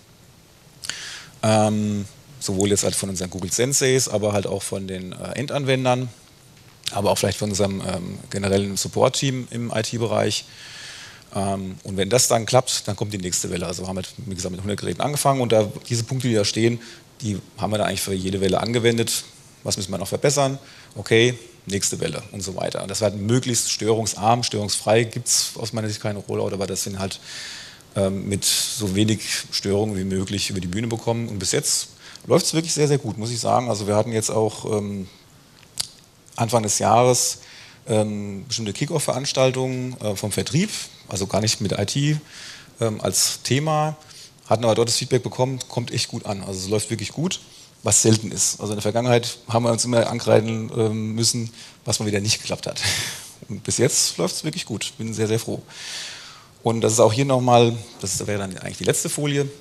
Sowohl jetzt halt von unseren Google Senseis, aber halt auch von den Endanwendern, aber auch vielleicht von unserem generellen Support-Team im IT-Bereich. Und wenn das dann klappt, dann kommt die nächste Welle. Also haben wir, wie gesagt, mit 100 Geräten angefangen und diese Punkte, die da stehen, die haben wir dann eigentlich für jede Welle angewendet. Was müssen wir noch verbessern? Okay, nächste Welle und so weiter. Und das war halt möglichst störungsarm, störungsfrei, gibt es aus meiner Sicht keine Rollout, aber das sind halt mit so wenig Störungen wie möglich über die Bühne bekommen. Und bis jetzt läuft es wirklich sehr, sehr gut, muss ich sagen. Also wir hatten jetzt auch Anfang des Jahres bestimmte Kick-Off-Veranstaltungen vom Vertrieb, also gar nicht mit IT als Thema, hatten aber dort das Feedback bekommen, kommt echt gut an. Also es läuft wirklich gut, was selten ist. Also in der Vergangenheit haben wir uns immer ankreiden müssen, was mal wieder nicht geklappt hat. Und bis jetzt läuft es wirklich gut. Bin sehr, sehr froh. Und das ist auch hier nochmal, das wäre dann eigentlich die letzte Folie,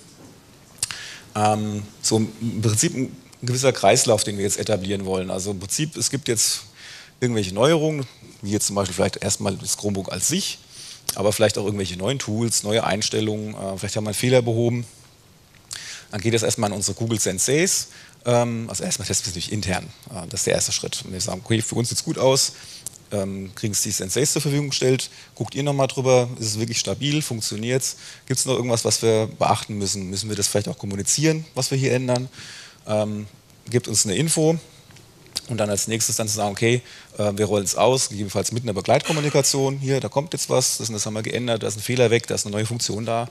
so im Prinzip ein gewisser Kreislauf, den wir jetzt etablieren wollen. Also im Prinzip, es gibt jetzt irgendwelche Neuerungen, wie jetzt zum Beispiel vielleicht erstmal das Chromebook als sich, aber vielleicht auch irgendwelche neuen Tools, neue Einstellungen, vielleicht haben wir einen Fehler behoben. Dann geht das erstmal an unsere Google Senseis. Also erstmal testen wir es natürlich intern. Das ist der erste Schritt. Und wir sagen, okay, für uns sieht es gut aus. kriegen es die Senseis zur Verfügung gestellt. Guckt ihr nochmal drüber, ist es wirklich stabil, funktioniert es? Gibt es noch irgendwas, was wir beachten müssen? Müssen wir das vielleicht auch kommunizieren, was wir hier ändern? Gibt uns eine Info. Und dann als nächstes dann zu sagen, okay, wir rollen es aus, gegebenenfalls mit einer Begleitkommunikation. Hier, da kommt jetzt was, das haben wir geändert, da ist ein Fehler weg, da ist eine neue Funktion da.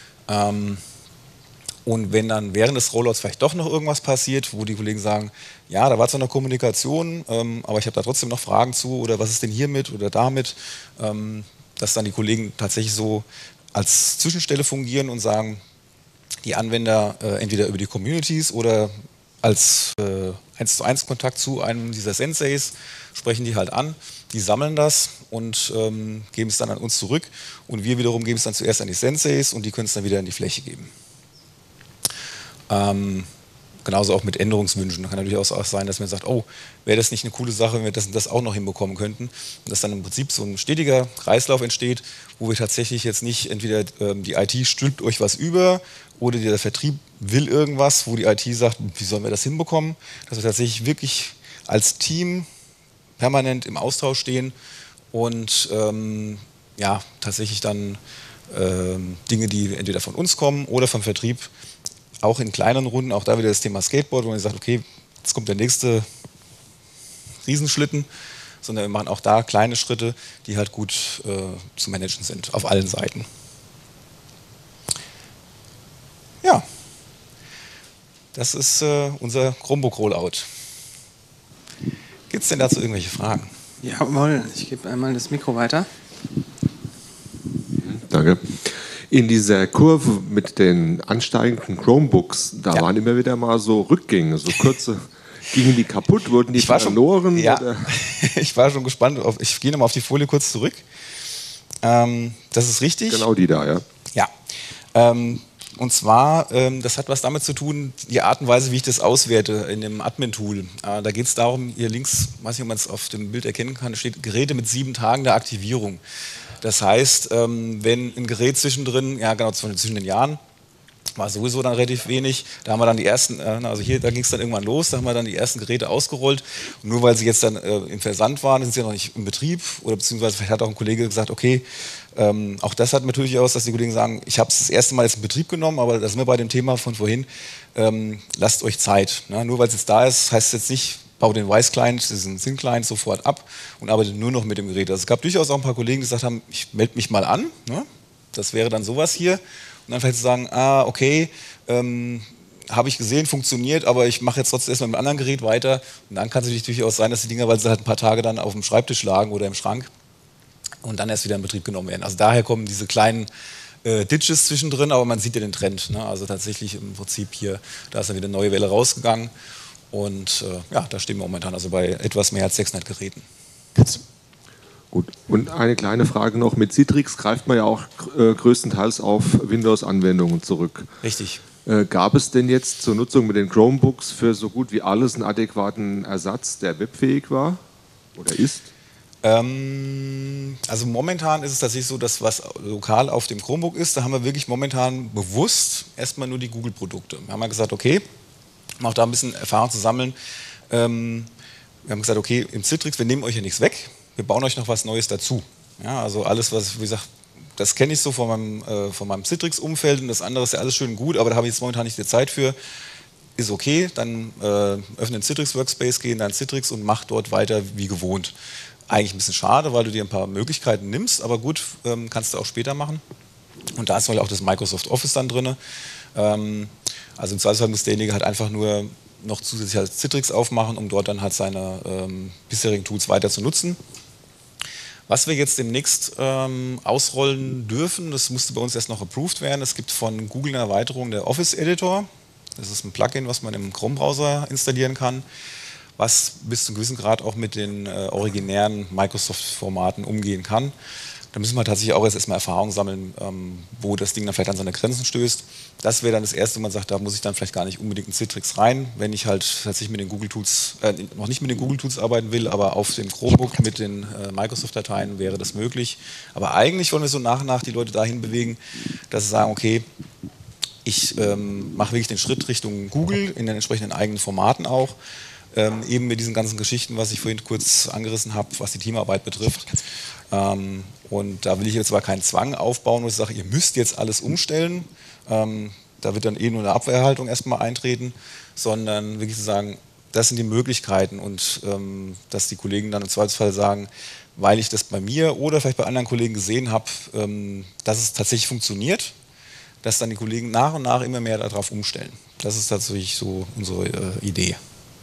Und wenn dann während des Rollouts vielleicht doch noch irgendwas passiert, wo die Kollegen sagen, ja, da war zwar eine Kommunikation, aber ich habe da trotzdem noch Fragen zu oder was ist denn hiermit oder damit, dass dann die Kollegen tatsächlich so als Zwischenstelle fungieren und sagen, die Anwender entweder über die Communities oder als 1:1 Kontakt zu einem dieser Senseis sprechen die halt an, die sammeln das und geben es dann an uns zurück und wir wiederum geben es dann zuerst an die Senseis und die können es dann wieder in die Fläche geben. Genauso auch mit Änderungswünschen. Kann natürlich auch sein, dass man sagt, oh, wäre das nicht eine coole Sache, wenn wir das auch noch hinbekommen könnten. Und dass dann im Prinzip so ein stetiger Kreislauf entsteht, wo wir tatsächlich jetzt nicht entweder die IT stülpt euch was über oder der Vertrieb will irgendwas, wo die IT sagt, wie sollen wir das hinbekommen, dass wir tatsächlich wirklich als Team permanent im Austausch stehen und ja, tatsächlich dann Dinge, die entweder von uns kommen oder vom Vertrieb, auch in kleineren Runden, auch da wieder das Thema Skateboard, wo man sagt, okay, jetzt kommt der nächste Riesenschlitten, sondern wir machen auch da kleine Schritte, die halt gut zu managen sind, auf allen Seiten. Ja, das ist unser Chromebook Rollout. Gibt es denn dazu irgendwelche Fragen? Jawohl, ich gebe einmal das Mikro weiter. Danke. In dieser Kurve mit den ansteigenden Chromebooks, da waren immer wieder mal so Rückgänge, so kurze, gingen die kaputt, wurden die verloren? Ja, ich war schon gespannt, ich gehe nochmal auf die Folie kurz zurück. Das ist richtig. Genau die da, ja. Ja, und zwar, das hat was damit zu tun, die Art und Weise, wie ich das auswerte in dem Admin-Tool. Da geht es darum, hier links, weiß nicht, ob man es auf dem Bild erkennen kann, steht Geräte mit 7 Tagen der Aktivierung. Das heißt, wenn ein Gerät zwischendrin, ja genau, zwischen den Jahren, war sowieso dann relativ wenig, da haben wir dann die ersten, also hier, da ging es dann irgendwann los, da haben wir dann die ersten Geräte ausgerollt und nur weil sie jetzt dann im Versand waren, sind sie ja noch nicht im Betrieb oder beziehungsweise vielleicht hat auch ein Kollege gesagt, okay, auch das hat natürlich aus, dass die Kollegen sagen, ich habe es das erste Mal jetzt in Betrieb genommen, aber da sind wir bei dem Thema von vorhin, lasst euch Zeit. Ne? Nur weil es jetzt da ist, heißt es jetzt nicht, baue den Wise-Client, diesen Syn-Client sofort ab und arbeite nur noch mit dem Gerät. Also es gab durchaus auch ein paar Kollegen, die gesagt haben, ich melde mich mal an. Ne? Das wäre dann sowas hier. Und dann vielleicht zu sagen, okay, habe ich gesehen, funktioniert, aber ich mache jetzt trotzdem erstmal mit einem anderen Gerät weiter. Und dann kann es natürlich durchaus sein, dass die Dinger, weil sie halt ein paar Tage dann auf dem Schreibtisch lagen oder im Schrank und dann erst wieder in Betrieb genommen werden. Also daher kommen diese kleinen Ditches zwischendrin, aber man sieht ja den Trend. Ne? Also tatsächlich im Prinzip hier, da ist dann wieder eine neue Welle rausgegangen. Und ja, da stehen wir momentan also bei etwas mehr als 600 Geräten. Gut, und eine kleine Frage noch. Mit Citrix greift man ja auch größtenteils auf Windows-Anwendungen zurück. Richtig. Gab es denn jetzt zur Nutzung mit den Chromebooks für so gut wie alles einen adäquaten Ersatz, der webfähig war oder ist? Also momentan ist es tatsächlich so, dass was lokal auf dem Chromebook ist, da haben wir wirklich momentan bewusst erstmal nur die Google-Produkte. Wir haben ja gesagt, okay, um auch da ein bisschen Erfahrung zu sammeln. Wir haben gesagt, okay, im Citrix, wir nehmen euch ja nichts weg, wir bauen euch noch was Neues dazu. Ja, also alles, was, wie gesagt, das kenne ich so von meinem Citrix-Umfeld und das andere ist ja alles schön gut, aber da habe ich jetzt momentan nicht die Zeit für. Ist okay, dann öffnen Citrix Workspace, gehen dann Citrix und mach dort weiter wie gewohnt. Eigentlich ein bisschen schade, weil du dir ein paar Möglichkeiten nimmst, aber gut, kannst du auch später machen. Und da ist auch das Microsoft Office dann drin. Also im Zweifelsfall muss derjenige halt einfach nur noch zusätzlich halt Citrix aufmachen, um dort dann halt seine bisherigen Tools weiter zu nutzen. Was wir jetzt demnächst ausrollen dürfen, das musste bei uns erst noch approved werden. Es gibt von Google eine Erweiterung der Office Editor. Das ist ein Plugin, was man im Chrome-Browser installieren kann, was bis zu einem gewissen Grad auch mit den originären Microsoft-Formaten umgehen kann. Da müssen wir tatsächlich auch erstmal Erfahrung sammeln, wo das Ding dann vielleicht an seine Grenzen stößt. Das wäre dann das Erste, wo man sagt, da muss ich dann vielleicht gar nicht unbedingt in Citrix rein, wenn ich halt tatsächlich mit den Google-Tools, noch nicht mit den Google-Tools arbeiten will, aber auf dem Chromebook mit den Microsoft-Dateien wäre das möglich. Aber eigentlich wollen wir so nach und nach die Leute dahin bewegen, dass sie sagen, okay, ich mache wirklich den Schritt Richtung Google in den entsprechenden eigenen Formaten auch. eben mit diesen ganzen Geschichten, was ich vorhin kurz angerissen habe, was die Teamarbeit betrifft. Und da will ich jetzt zwar keinen Zwang aufbauen, wo ich sage, ihr müsst jetzt alles umstellen. Da wird dann nur eine Abwehrhaltung erstmal eintreten, sondern wirklich zu sagen, das sind die Möglichkeiten und dass die Kollegen dann im Zweifelsfall sagen, weil ich das bei mir oder vielleicht bei anderen Kollegen gesehen habe, dass es tatsächlich funktioniert, dass dann die Kollegen nach und nach immer mehr darauf umstellen. Das ist tatsächlich so unsere Idee.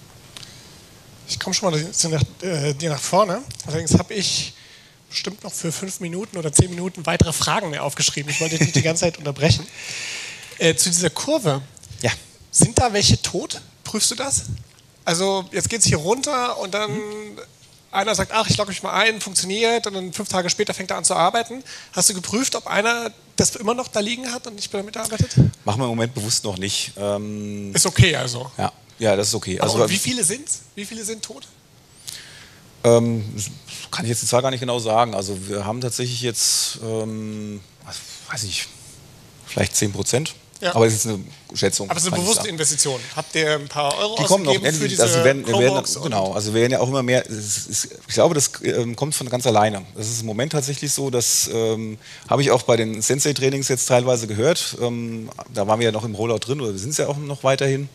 Ich komme schon mal dir nach vorne. Allerdings habe ich bestimmt noch für 5 Minuten oder 10 Minuten weitere Fragen mehr aufgeschrieben. Ich wollte dich nicht die ganze Zeit unterbrechen. Zu dieser Kurve. Ja. Sind da welche tot? Prüfst du das? Also jetzt geht es hier runter und dann einer sagt, ach, ich logge mich mal ein, funktioniert und dann 5 Tage später fängt er an zu arbeiten. Hast du geprüft, ob einer das immer noch da liegen hat und nicht mehr mitarbeitet? Machen wir im Moment bewusst noch nicht. Ist okay also? Ja, das ist okay. Also, und wie viele sind's? Wie viele sind tot? Kann ich jetzt die Zahl gar nicht genau sagen. Also wir haben tatsächlich jetzt, weiß ich, vielleicht 10%. Ja. Aber es ist eine Schätzung. Aber es ist eine bewusste Investition. Habt ihr ein paar Euro die kommen noch, für diese also genau, also wir werden ja auch immer mehr, ich glaube, das kommt von ganz alleine. Das ist im Moment tatsächlich so, das habe ich auch bei den Sensei-Trainings jetzt teilweise gehört. Da waren wir ja noch im Rollout drin, oder wir sind es ja auch noch weiterhin.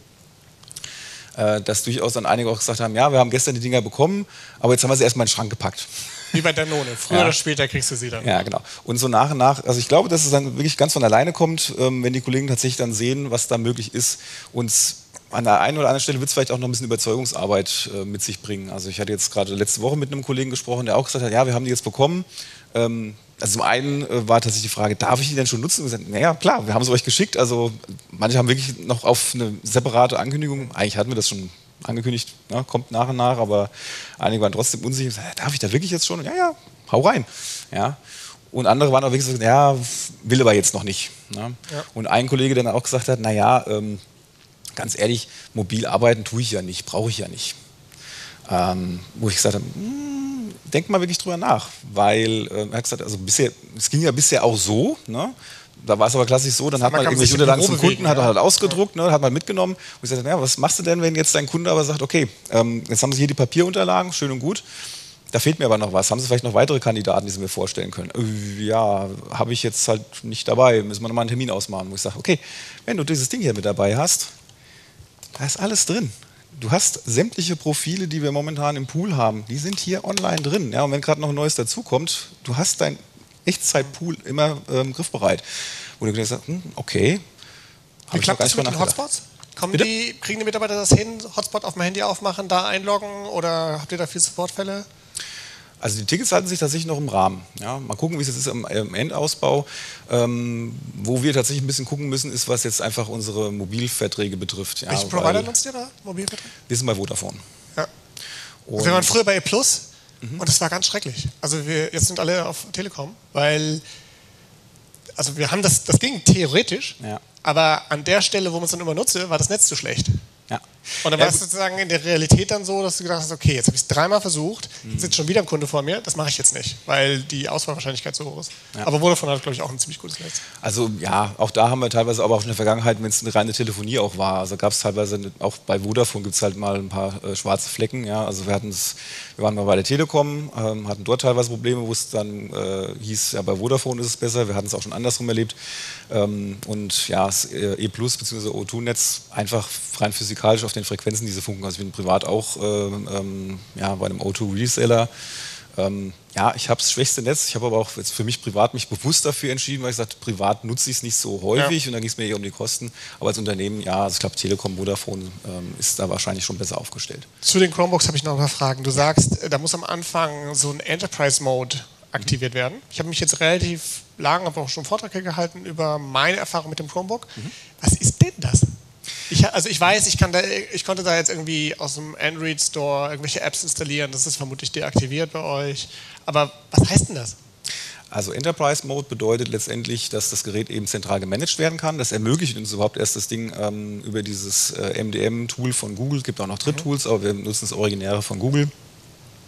Dass durchaus dann einige auch gesagt haben, ja, wir haben gestern die Dinger bekommen, aber jetzt haben wir sie erstmal in den Schrank gepackt. Wie bei Danone. Früher oder später kriegst du sie dann. Ja, genau. Und so nach und nach, also ich glaube, dass es dann wirklich ganz von alleine kommt, wenn die Kollegen tatsächlich dann sehen, was da möglich ist. Und an der einen oder anderen Stelle wird es vielleicht auch noch ein bisschen Überzeugungsarbeit mit sich bringen. Also ich hatte jetzt gerade letzte Woche mit einem Kollegen gesprochen, der auch gesagt hat, ja, wir haben die jetzt bekommen. Also zum einen war tatsächlich die Frage, darf ich die denn schon nutzen? Und wir gesagt, naja, klar, wir haben es euch geschickt. Also manche haben wirklich noch auf eine separate Ankündigung, eigentlich hatten wir das schon angekündigt, ne, kommt nach und nach, aber einige waren trotzdem unsicher. Darf ich da wirklich jetzt schon? Ja, hau rein. Ja. Und andere waren auch wirklich so, ja, will aber jetzt noch nicht. Ne? Ja. Und ein Kollege, der dann auch gesagt hat, naja, ganz ehrlich, mobil arbeiten tue ich ja nicht, brauche ich ja nicht. Wo ich gesagt habe, denk mal wirklich drüber nach, weil er hat gesagt, also bisher, es ging ja bisher auch so, ne? Da war es aber klassisch so, dann hat man irgendwelche Unterlagen zum Kunden, hat er halt ausgedruckt, ne, hat man mitgenommen. Und ich sagte, ja, was machst du denn, wenn jetzt dein Kunde aber sagt, okay, jetzt haben Sie hier die Papierunterlagen, schön und gut, da fehlt mir aber noch was. Haben Sie vielleicht noch weitere Kandidaten, die Sie mir vorstellen können? Ja, habe ich jetzt halt nicht dabei, müssen wir nochmal einen Termin ausmachen. Wo ich sage, okay, wenn du dieses Ding hier mit dabei hast, da ist alles drin. Du hast sämtliche Profile, die wir momentan im Pool haben, die sind hier online drin. Ja, und wenn gerade noch ein neues dazukommt, du hast dein Echtzeitpool immer griffbereit. Wo du sagst, okay. Wie klappt das mit den Hotspots? Kriegen die Mitarbeiter das hin, Hotspot auf dem Handy aufmachen, da einloggen oder habt ihr da viele Supportfälle? Also die Tickets halten sich tatsächlich noch im Rahmen. Ja, mal gucken, wie es jetzt ist im Endausbau. Wo wir tatsächlich ein bisschen gucken müssen, ist, was jetzt einfach unsere Mobilverträge betrifft. Ja, welchen Provider nutzt ihr da, Mobilverträge? Wir sind bei Vodafone. Ja. Also wir waren früher bei E+. Und das war ganz schrecklich. Also jetzt sind alle auf Telekom, weil also wir haben das ging theoretisch, aber an der Stelle, wo man es dann immer nutze, war das Netz zu schlecht. Ja. Und dann war es sozusagen in der Realität dann so, dass du gedacht hast, okay, jetzt habe ich es 3-mal versucht, jetzt sitzt schon wieder ein Kunde vor mir, das mache ich jetzt nicht, weil die Auswahlwahrscheinlichkeit so hoch ist. Ja. Aber Vodafone hat, glaube ich, auch ein ziemlich gutes Netz. Also ja, auch da haben wir teilweise, aber auch in der Vergangenheit, wenn es eine reine Telefonie auch war, also gab es teilweise, auch bei Vodafone gibt es halt mal ein paar schwarze Flecken, ja, also wir waren mal bei der Telekom, hatten dort teilweise Probleme, wo es dann hieß, ja, bei Vodafone ist es besser, wir hatten es auch schon andersrum erlebt und ja, das E+ bzw. O2-Netz einfach rein physikalisch auf den Frequenzen, diese funken. Also ich bin privat auch bei einem O2-Reseller. Ja, ich habe das schwächste Netz. Ich habe aber auch jetzt für mich privat mich bewusst dafür entschieden, weil ich sagte, privat nutze ich es nicht so häufig und dann ging es mir eher um die Kosten. Aber als Unternehmen, ja, also ich glaube, Telekom, Vodafone ist da wahrscheinlich schon besser aufgestellt. Zu den Chromebooks habe ich noch ein paar Fragen. Du sagst, da muss am Anfang so ein Enterprise-Mode aktiviert werden. Ich habe mich jetzt relativ lang, habe auch schon Vorträge gehalten über meine Erfahrung mit dem Chromebook. Was ist denn das? Ich weiß, ich konnte da jetzt irgendwie aus dem Android Store irgendwelche Apps installieren, das ist vermutlich deaktiviert bei euch. Aber was heißt denn das? Also Enterprise Mode bedeutet letztendlich, dass das Gerät eben zentral gemanagt werden kann. Das ermöglicht uns überhaupt erst das Ding über dieses MDM-Tool von Google. Es gibt auch noch Dritttools, aber wir nutzen das Originäre von Google.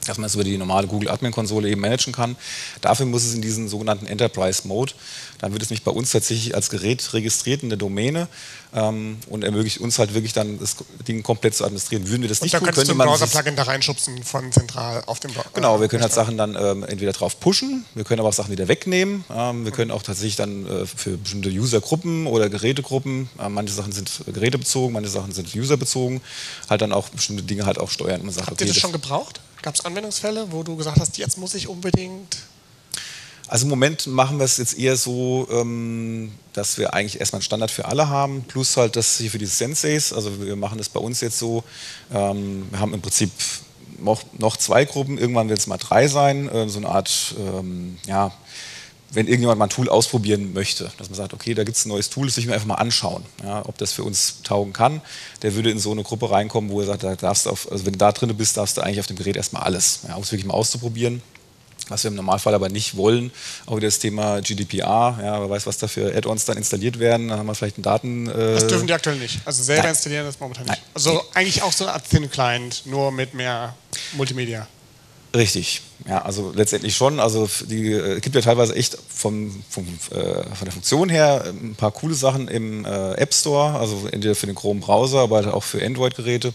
dass man es über die normale Google Admin-Konsole eben managen kann. Dafür muss es in diesen sogenannten Enterprise-Mode. Dann wird es nämlich bei uns tatsächlich als Gerät registriert in der Domäne und ermöglicht uns halt wirklich dann das Ding komplett zu administrieren. Würden wir das nicht tun, könnte man ein Browser-Plugin da reinschubsen von zentral auf dem Browser. Genau, wir können halt Sachen dann entweder drauf pushen, wir können aber auch Sachen wieder wegnehmen. Wir können auch tatsächlich dann für bestimmte User-Gruppen oder Gerätegruppen, manche Sachen sind gerätebezogen, manche Sachen sind userbezogen, halt dann auch bestimmte Dinge halt auch steuern. Und man sagt, Habt ihr das schon gebraucht? Gab es Anwendungsfälle, wo du gesagt hast, jetzt muss ich unbedingt... Also im Moment machen wir es jetzt eher so, dass wir eigentlich erstmal einen Standard für alle haben, plus halt das hier für die Senseis. Also wir machen das bei uns jetzt so, wir haben im Prinzip noch 2 Gruppen, irgendwann wird es mal 3 sein, so eine Art, wenn irgendjemand mal ein Tool ausprobieren möchte, dass man sagt, okay, da gibt es ein neues Tool, das will ich mir einfach mal anschauen, ja, ob das für uns taugen kann. Der würde in so eine Gruppe reinkommen, wo er sagt, da darfst du also wenn du da drin bist, darfst du eigentlich auf dem Gerät erstmal alles, ja, um es wirklich mal auszuprobieren. Was wir im Normalfall aber nicht wollen, auch wieder das Thema GDPR, ja, wer weiß, was da für Add-ons dann installiert werden, dann haben wir vielleicht einen Daten... das dürfen die aktuell nicht, also selber installieren das momentan nicht. Also eigentlich auch so eine Art Thin Client, nur mit mehr Multimedia. Richtig, ja, also letztendlich schon. Also es gibt ja teilweise echt von der Funktion her ein paar coole Sachen im App Store, also entweder für den Chrome-Browser, aber auch für Android-Geräte.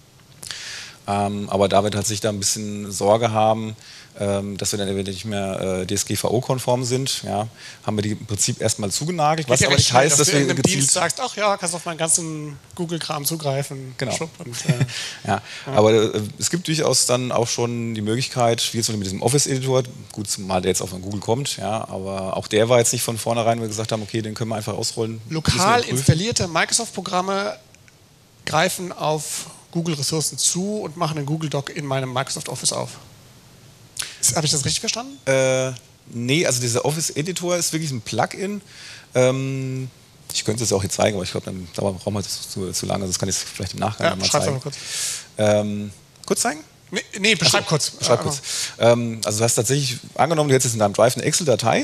Aber da wird halt sich da ein bisschen Sorge haben, dass wir dann eventuell nicht mehr DSGVO-konform sind, ja, haben wir die im Prinzip erstmal zugenagelt. Was aber nicht heißt, dass du in einem Dienst sagst, ach ja, kannst auf meinen ganzen Google-Kram zugreifen. Genau. Ja, aber es gibt durchaus dann auch schon die Möglichkeit, wie jetzt mit diesem Office-Editor, gut, zumal der jetzt auch von Google kommt, ja, aber auch der war jetzt nicht von vornherein, wo wir gesagt haben, okay, den können wir einfach ausrollen. Lokal installierte Microsoft-Programme greifen auf Google-Ressourcen zu und machen einen Google Doc in meinem Microsoft Office auf. Habe ich das richtig verstanden? Nee, also dieser Office-Editor ist wirklich ein Plugin. Ich könnte es auch hier zeigen, aber ich glaube, dann brauchen wir das zu lange. Das kann ich vielleicht im Nachgang mal zeigen. Mal kurz. Kurz zeigen? Nee, beschreib kurz. Beschreib kurz. Also du hast tatsächlich angenommen, du hättest jetzt in deinem Drive eine Excel-Datei.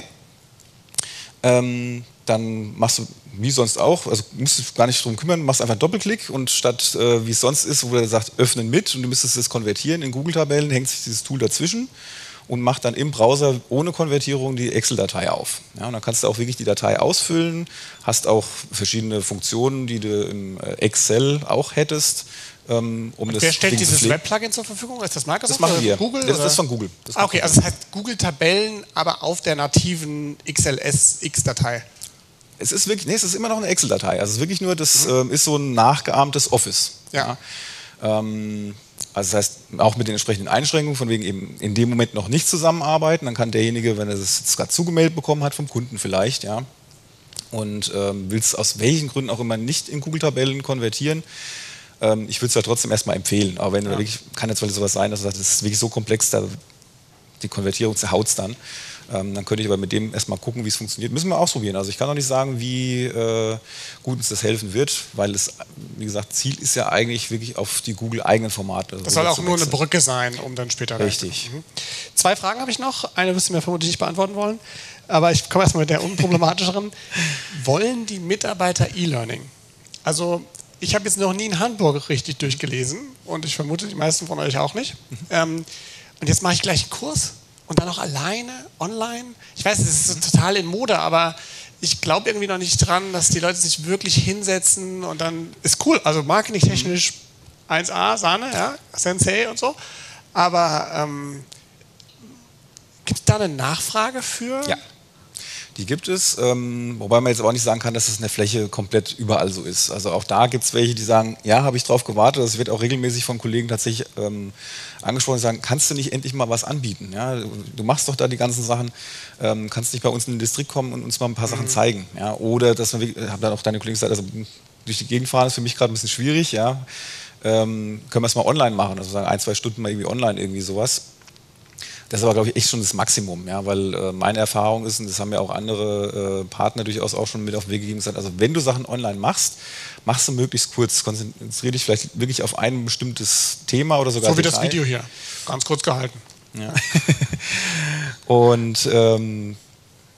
Dann machst du wie sonst auch, also musst du gar nicht drum kümmern, machst einfach einen Doppelklick und statt wie es sonst ist, wo er sagt, öffnen mit und du müsstest es konvertieren in Google-Tabellen, hängt sich dieses Tool dazwischen und macht dann im Browser ohne Konvertierung die Excel-Datei auf. Ja, und dann kannst du auch wirklich die Datei ausfüllen, hast auch verschiedene Funktionen, die du im Excel auch hättest. Wer stellt dieses Web-Plugin zur Verfügung? Ist das Microsoft? Das machen wir. Google? Das ist von Google. Okay, also das heißt Google-Tabellen, aber auf der nativen XLSX-Datei. Es ist wirklich, nee, es ist immer noch eine Excel-Datei. Also es ist wirklich nur, das ist so ein nachgeahmtes Office. Ja. Also das heißt, auch mit den entsprechenden Einschränkungen, von wegen eben in dem Moment noch nicht zusammenarbeiten, dann kann derjenige, wenn er das jetzt gerade zugemeldet bekommen hat vom Kunden vielleicht, ja, und will es aus welchen Gründen auch immer nicht in Google-Tabellen konvertieren, ich würde es ja trotzdem erstmal empfehlen. Aber wenn du wirklich, kann jetzt sowas sein, dass du sagst, das ist wirklich so komplex, da die Konvertierung zerhaut es dann. Dann könnte ich aber mit dem erstmal gucken, wie es funktioniert. Müssen wir ausprobieren. Also ich kann noch nicht sagen, wie gut uns das helfen wird, weil es, wie gesagt, Ziel ist ja eigentlich wirklich auf die Google-eigenen Formate. Das soll auch nur eine Brücke sein, um dann später... Richtig. 2 Fragen habe ich noch. Eine wirst du mir vermutlich nicht beantworten wollen. Aber ich komme erstmal mit der unproblematischeren. Wollen die Mitarbeiter E-Learning? Also ich habe jetzt noch nie ein Handbuch richtig durchgelesen und ich vermute, die meisten von euch auch nicht. Und jetzt mache ich gleich einen Kurs. Und dann noch alleine, online. Ich weiß, das ist so total in Mode, aber ich glaube irgendwie noch nicht dran, dass die Leute sich wirklich hinsetzen und dann ist cool. Also marketingtechnisch 1A, Sahne, ja, Sensei und so. Aber gibt es da eine Nachfrage für? Ja, die gibt es. Wobei man jetzt aber auch nicht sagen kann, dass es in der Fläche komplett überall so ist. Also auch da gibt es welche, die sagen, ja, habe ich drauf gewartet. Das wird auch regelmäßig von Kollegen tatsächlich angesprochen, die sagen, kannst du nicht endlich mal was anbieten? Ja, du machst doch da die ganzen Sachen, kannst nicht bei uns in den Distrikt kommen und uns mal ein paar Sachen zeigen. Ja, oder, dass man, haben dann auch deine Kollegen gesagt, also durch die Gegend fahren ist für mich gerade ein bisschen schwierig. Ja, können wir es mal online machen, also sagen 1-2 Stunden mal irgendwie online, irgendwie sowas. Das ist aber, glaube ich, echt schon das Maximum, ja, weil meine Erfahrung ist, und das haben ja auch andere Partner durchaus auch schon mit auf den Weg gegeben, gesagt, also wenn du Sachen online machst, machst du möglichst kurz, konzentriere dich vielleicht wirklich auf ein bestimmtes Thema oder sogar so wie Detail. Das Video hier, ganz kurz gehalten. Ja. Und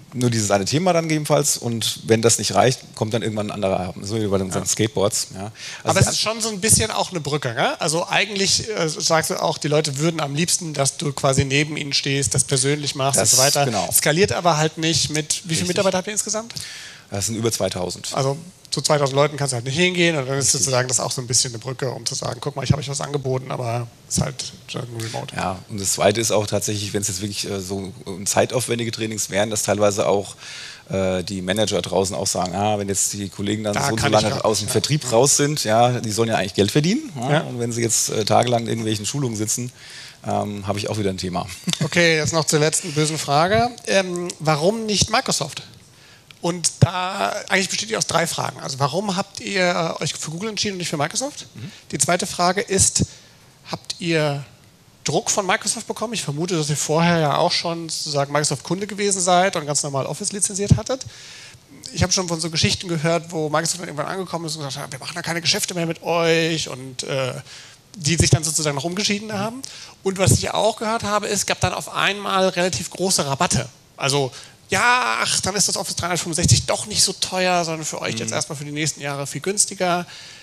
nur dieses eine Thema dann gegebenenfalls und wenn das nicht reicht, kommt dann irgendwann ein anderer haben, so wie bei unseren Skateboards. Ja. Also aber es ist schon so ein bisschen auch eine Brücke, ne? Also eigentlich sagst du auch, die Leute würden am liebsten, dass du quasi neben ihnen stehst, das persönlich machst und so weiter. Genau. Skaliert aber halt nicht mit, wie viele Mitarbeiter habt ihr insgesamt? Das sind über 2000. Also zu 2000 Leuten kannst du halt nicht hingehen und dann ist sozusagen das auch so ein bisschen eine Brücke, um zu sagen, guck mal, ich habe euch was angeboten, aber es ist halt nur remote. Ja, und das Zweite ist auch tatsächlich, wenn es jetzt wirklich so zeitaufwendige Trainings wären, dass teilweise auch die Manager draußen auch sagen, wenn jetzt die Kollegen dann so und so lange aus dem Vertrieb raus sind, ja, die sollen ja eigentlich Geld verdienen. Ja? Und wenn sie jetzt tagelang in irgendwelchen Schulungen sitzen, habe ich auch wieder ein Thema. Okay, jetzt noch zur letzten bösen Frage. Warum nicht Microsoft? Und da eigentlich besteht die aus 3 Fragen. Also warum habt ihr euch für Google entschieden und nicht für Microsoft? Die zweite Frage ist, habt ihr Druck von Microsoft bekommen? Ich vermute, dass ihr vorher ja auch schon sozusagen Microsoft-Kunde gewesen seid und ganz normal Office lizenziert hattet. Ich habe schon von so Geschichten gehört, wo Microsoft dann irgendwann angekommen ist und gesagt hat, wir machen da keine Geschäfte mehr mit euch und die sich dann sozusagen noch umgeschieden haben. Und was ich auch gehört habe, ist, es gab dann auf einmal relativ große Rabatte. Also ja, ach, dann ist das Office 365 doch nicht so teuer, sondern für euch jetzt erstmal für die nächsten Jahre viel günstiger.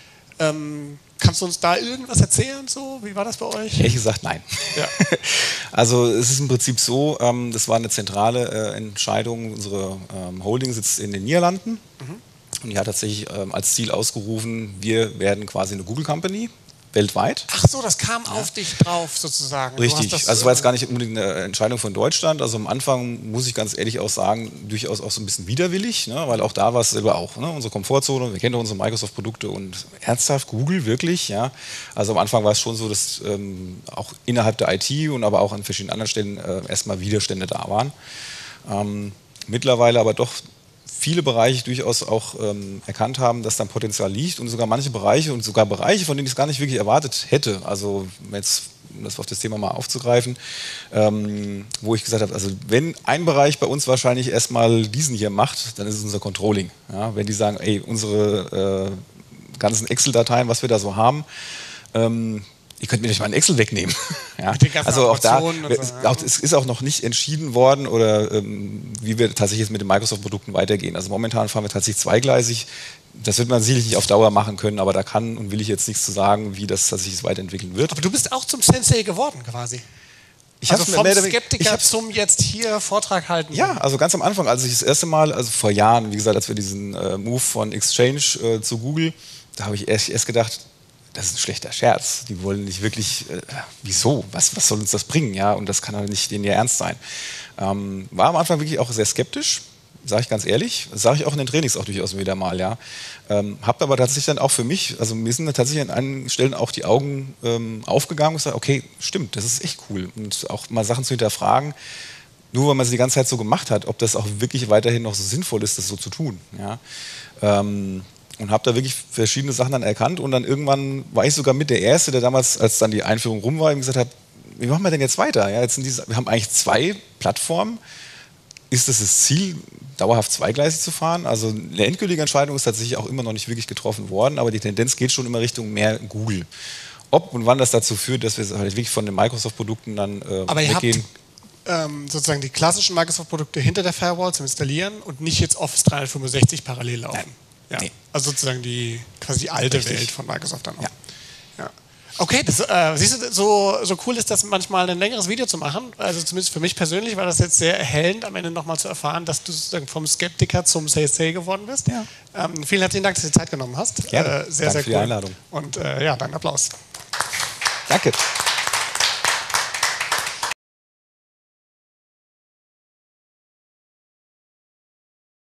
Kannst du uns da irgendwas erzählen? So? Wie war das bei euch? Ehrlich gesagt, nein. Ja. Also es ist im Prinzip so, das war eine zentrale Entscheidung. Unsere Holding sitzt in den Niederlanden und die hat tatsächlich als Ziel ausgerufen, wir werden quasi eine Google Company. Weltweit. Ach so, das kam auf dich drauf sozusagen. Richtig, also es war jetzt gar nicht unbedingt eine Entscheidung von Deutschland. Also am Anfang, muss ich ganz ehrlich auch sagen, durchaus auch so ein bisschen widerwillig, ne? Weil auch da war es selber auch, ne? Unsere Komfortzone, wir kennen doch unsere Microsoft-Produkte und ernsthaft, Google, wirklich, ja. Also am Anfang war es schon so, dass auch innerhalb der IT und aber auch an verschiedenen anderen Stellen erstmal Widerstände da waren. Mittlerweile aber doch viele Bereiche durchaus auch erkannt haben, dass da ein Potenzial liegt und sogar manche Bereiche und sogar Bereiche, von denen ich es gar nicht wirklich erwartet hätte, also jetzt, um das auf das Thema mal aufzugreifen, wo ich gesagt habe, also wenn ein Bereich bei uns wahrscheinlich erstmal diesen hier macht, dann ist es unser Controlling. Ja, wenn die sagen, ey, unsere ganzen Excel-Dateien, was wir da so haben, ihr könnt mir nicht mal ein Excel wegnehmen. Ja? Also auch da, es ist auch noch nicht entschieden worden, oder wie wir tatsächlich jetzt mit den Microsoft-Produkten weitergehen. Also momentan fahren wir tatsächlich zweigleisig. Das wird man sicherlich nicht auf Dauer machen können, aber da kann und will ich jetzt nichts zu sagen, wie das tatsächlich weiterentwickeln wird. Aber du bist auch zum Sensei geworden quasi. Also vom Skeptiker zum jetzt hier Vortrag halten. Ja, also ganz am Anfang, als ich das erste Mal, also vor Jahren, wie gesagt, als wir diesen Move von Exchange zu Google, da habe ich erst gedacht, das ist ein schlechter Scherz. Die wollen nicht wirklich, wieso? Was soll uns das bringen? Ja, und das kann doch nicht denen ja ernst sein. War am Anfang wirklich auch sehr skeptisch, sage ich ganz ehrlich. Das sage ich auch in den Trainings auch durchaus wieder mal, ja. Habt aber tatsächlich dann auch für mich, also mir sind tatsächlich an einigen Stellen auch die Augen aufgegangen und gesagt, okay, stimmt, das ist echt cool. Und auch mal Sachen zu hinterfragen, nur weil man es die ganze Zeit so gemacht hat, ob das auch wirklich weiterhin noch so sinnvoll ist, das so zu tun. Ja. Und habe da wirklich verschiedene Sachen dann erkannt und dann irgendwann war ich sogar mit der Erste, der damals, als dann die Einführung rum war, gesagt hat, wie machen wir denn jetzt weiter? Ja, jetzt wir haben eigentlich 2 Plattformen. Ist das Ziel, dauerhaft zweigleisig zu fahren? Also eine endgültige Entscheidung ist tatsächlich auch immer noch nicht wirklich getroffen worden, aber die Tendenz geht schon immer Richtung mehr Google. Ob und wann das dazu führt, dass wir halt wirklich von den Microsoft-Produkten dann aber weggehen. Ihr habt sozusagen die klassischen Microsoft-Produkte hinter der Firewall zum Installieren und nicht jetzt Office 365 parallel laufen. Nein. Ja. Nee. Also sozusagen quasi die alte Richtig. Welt von Microsoft dann auch. Ja. Ja. Okay, siehst du, so cool ist das manchmal ein längeres Video zu machen. Also zumindest für mich persönlich war das jetzt sehr erhellend, am Ende nochmal zu erfahren, dass du sozusagen vom Skeptiker zum Sensei geworden bist. Ja. Vielen herzlichen Dank, dass du dir Zeit genommen hast. Gerne. Sehr, Danke sehr cool. für die Einladung. Und ja, dann Applaus. Danke.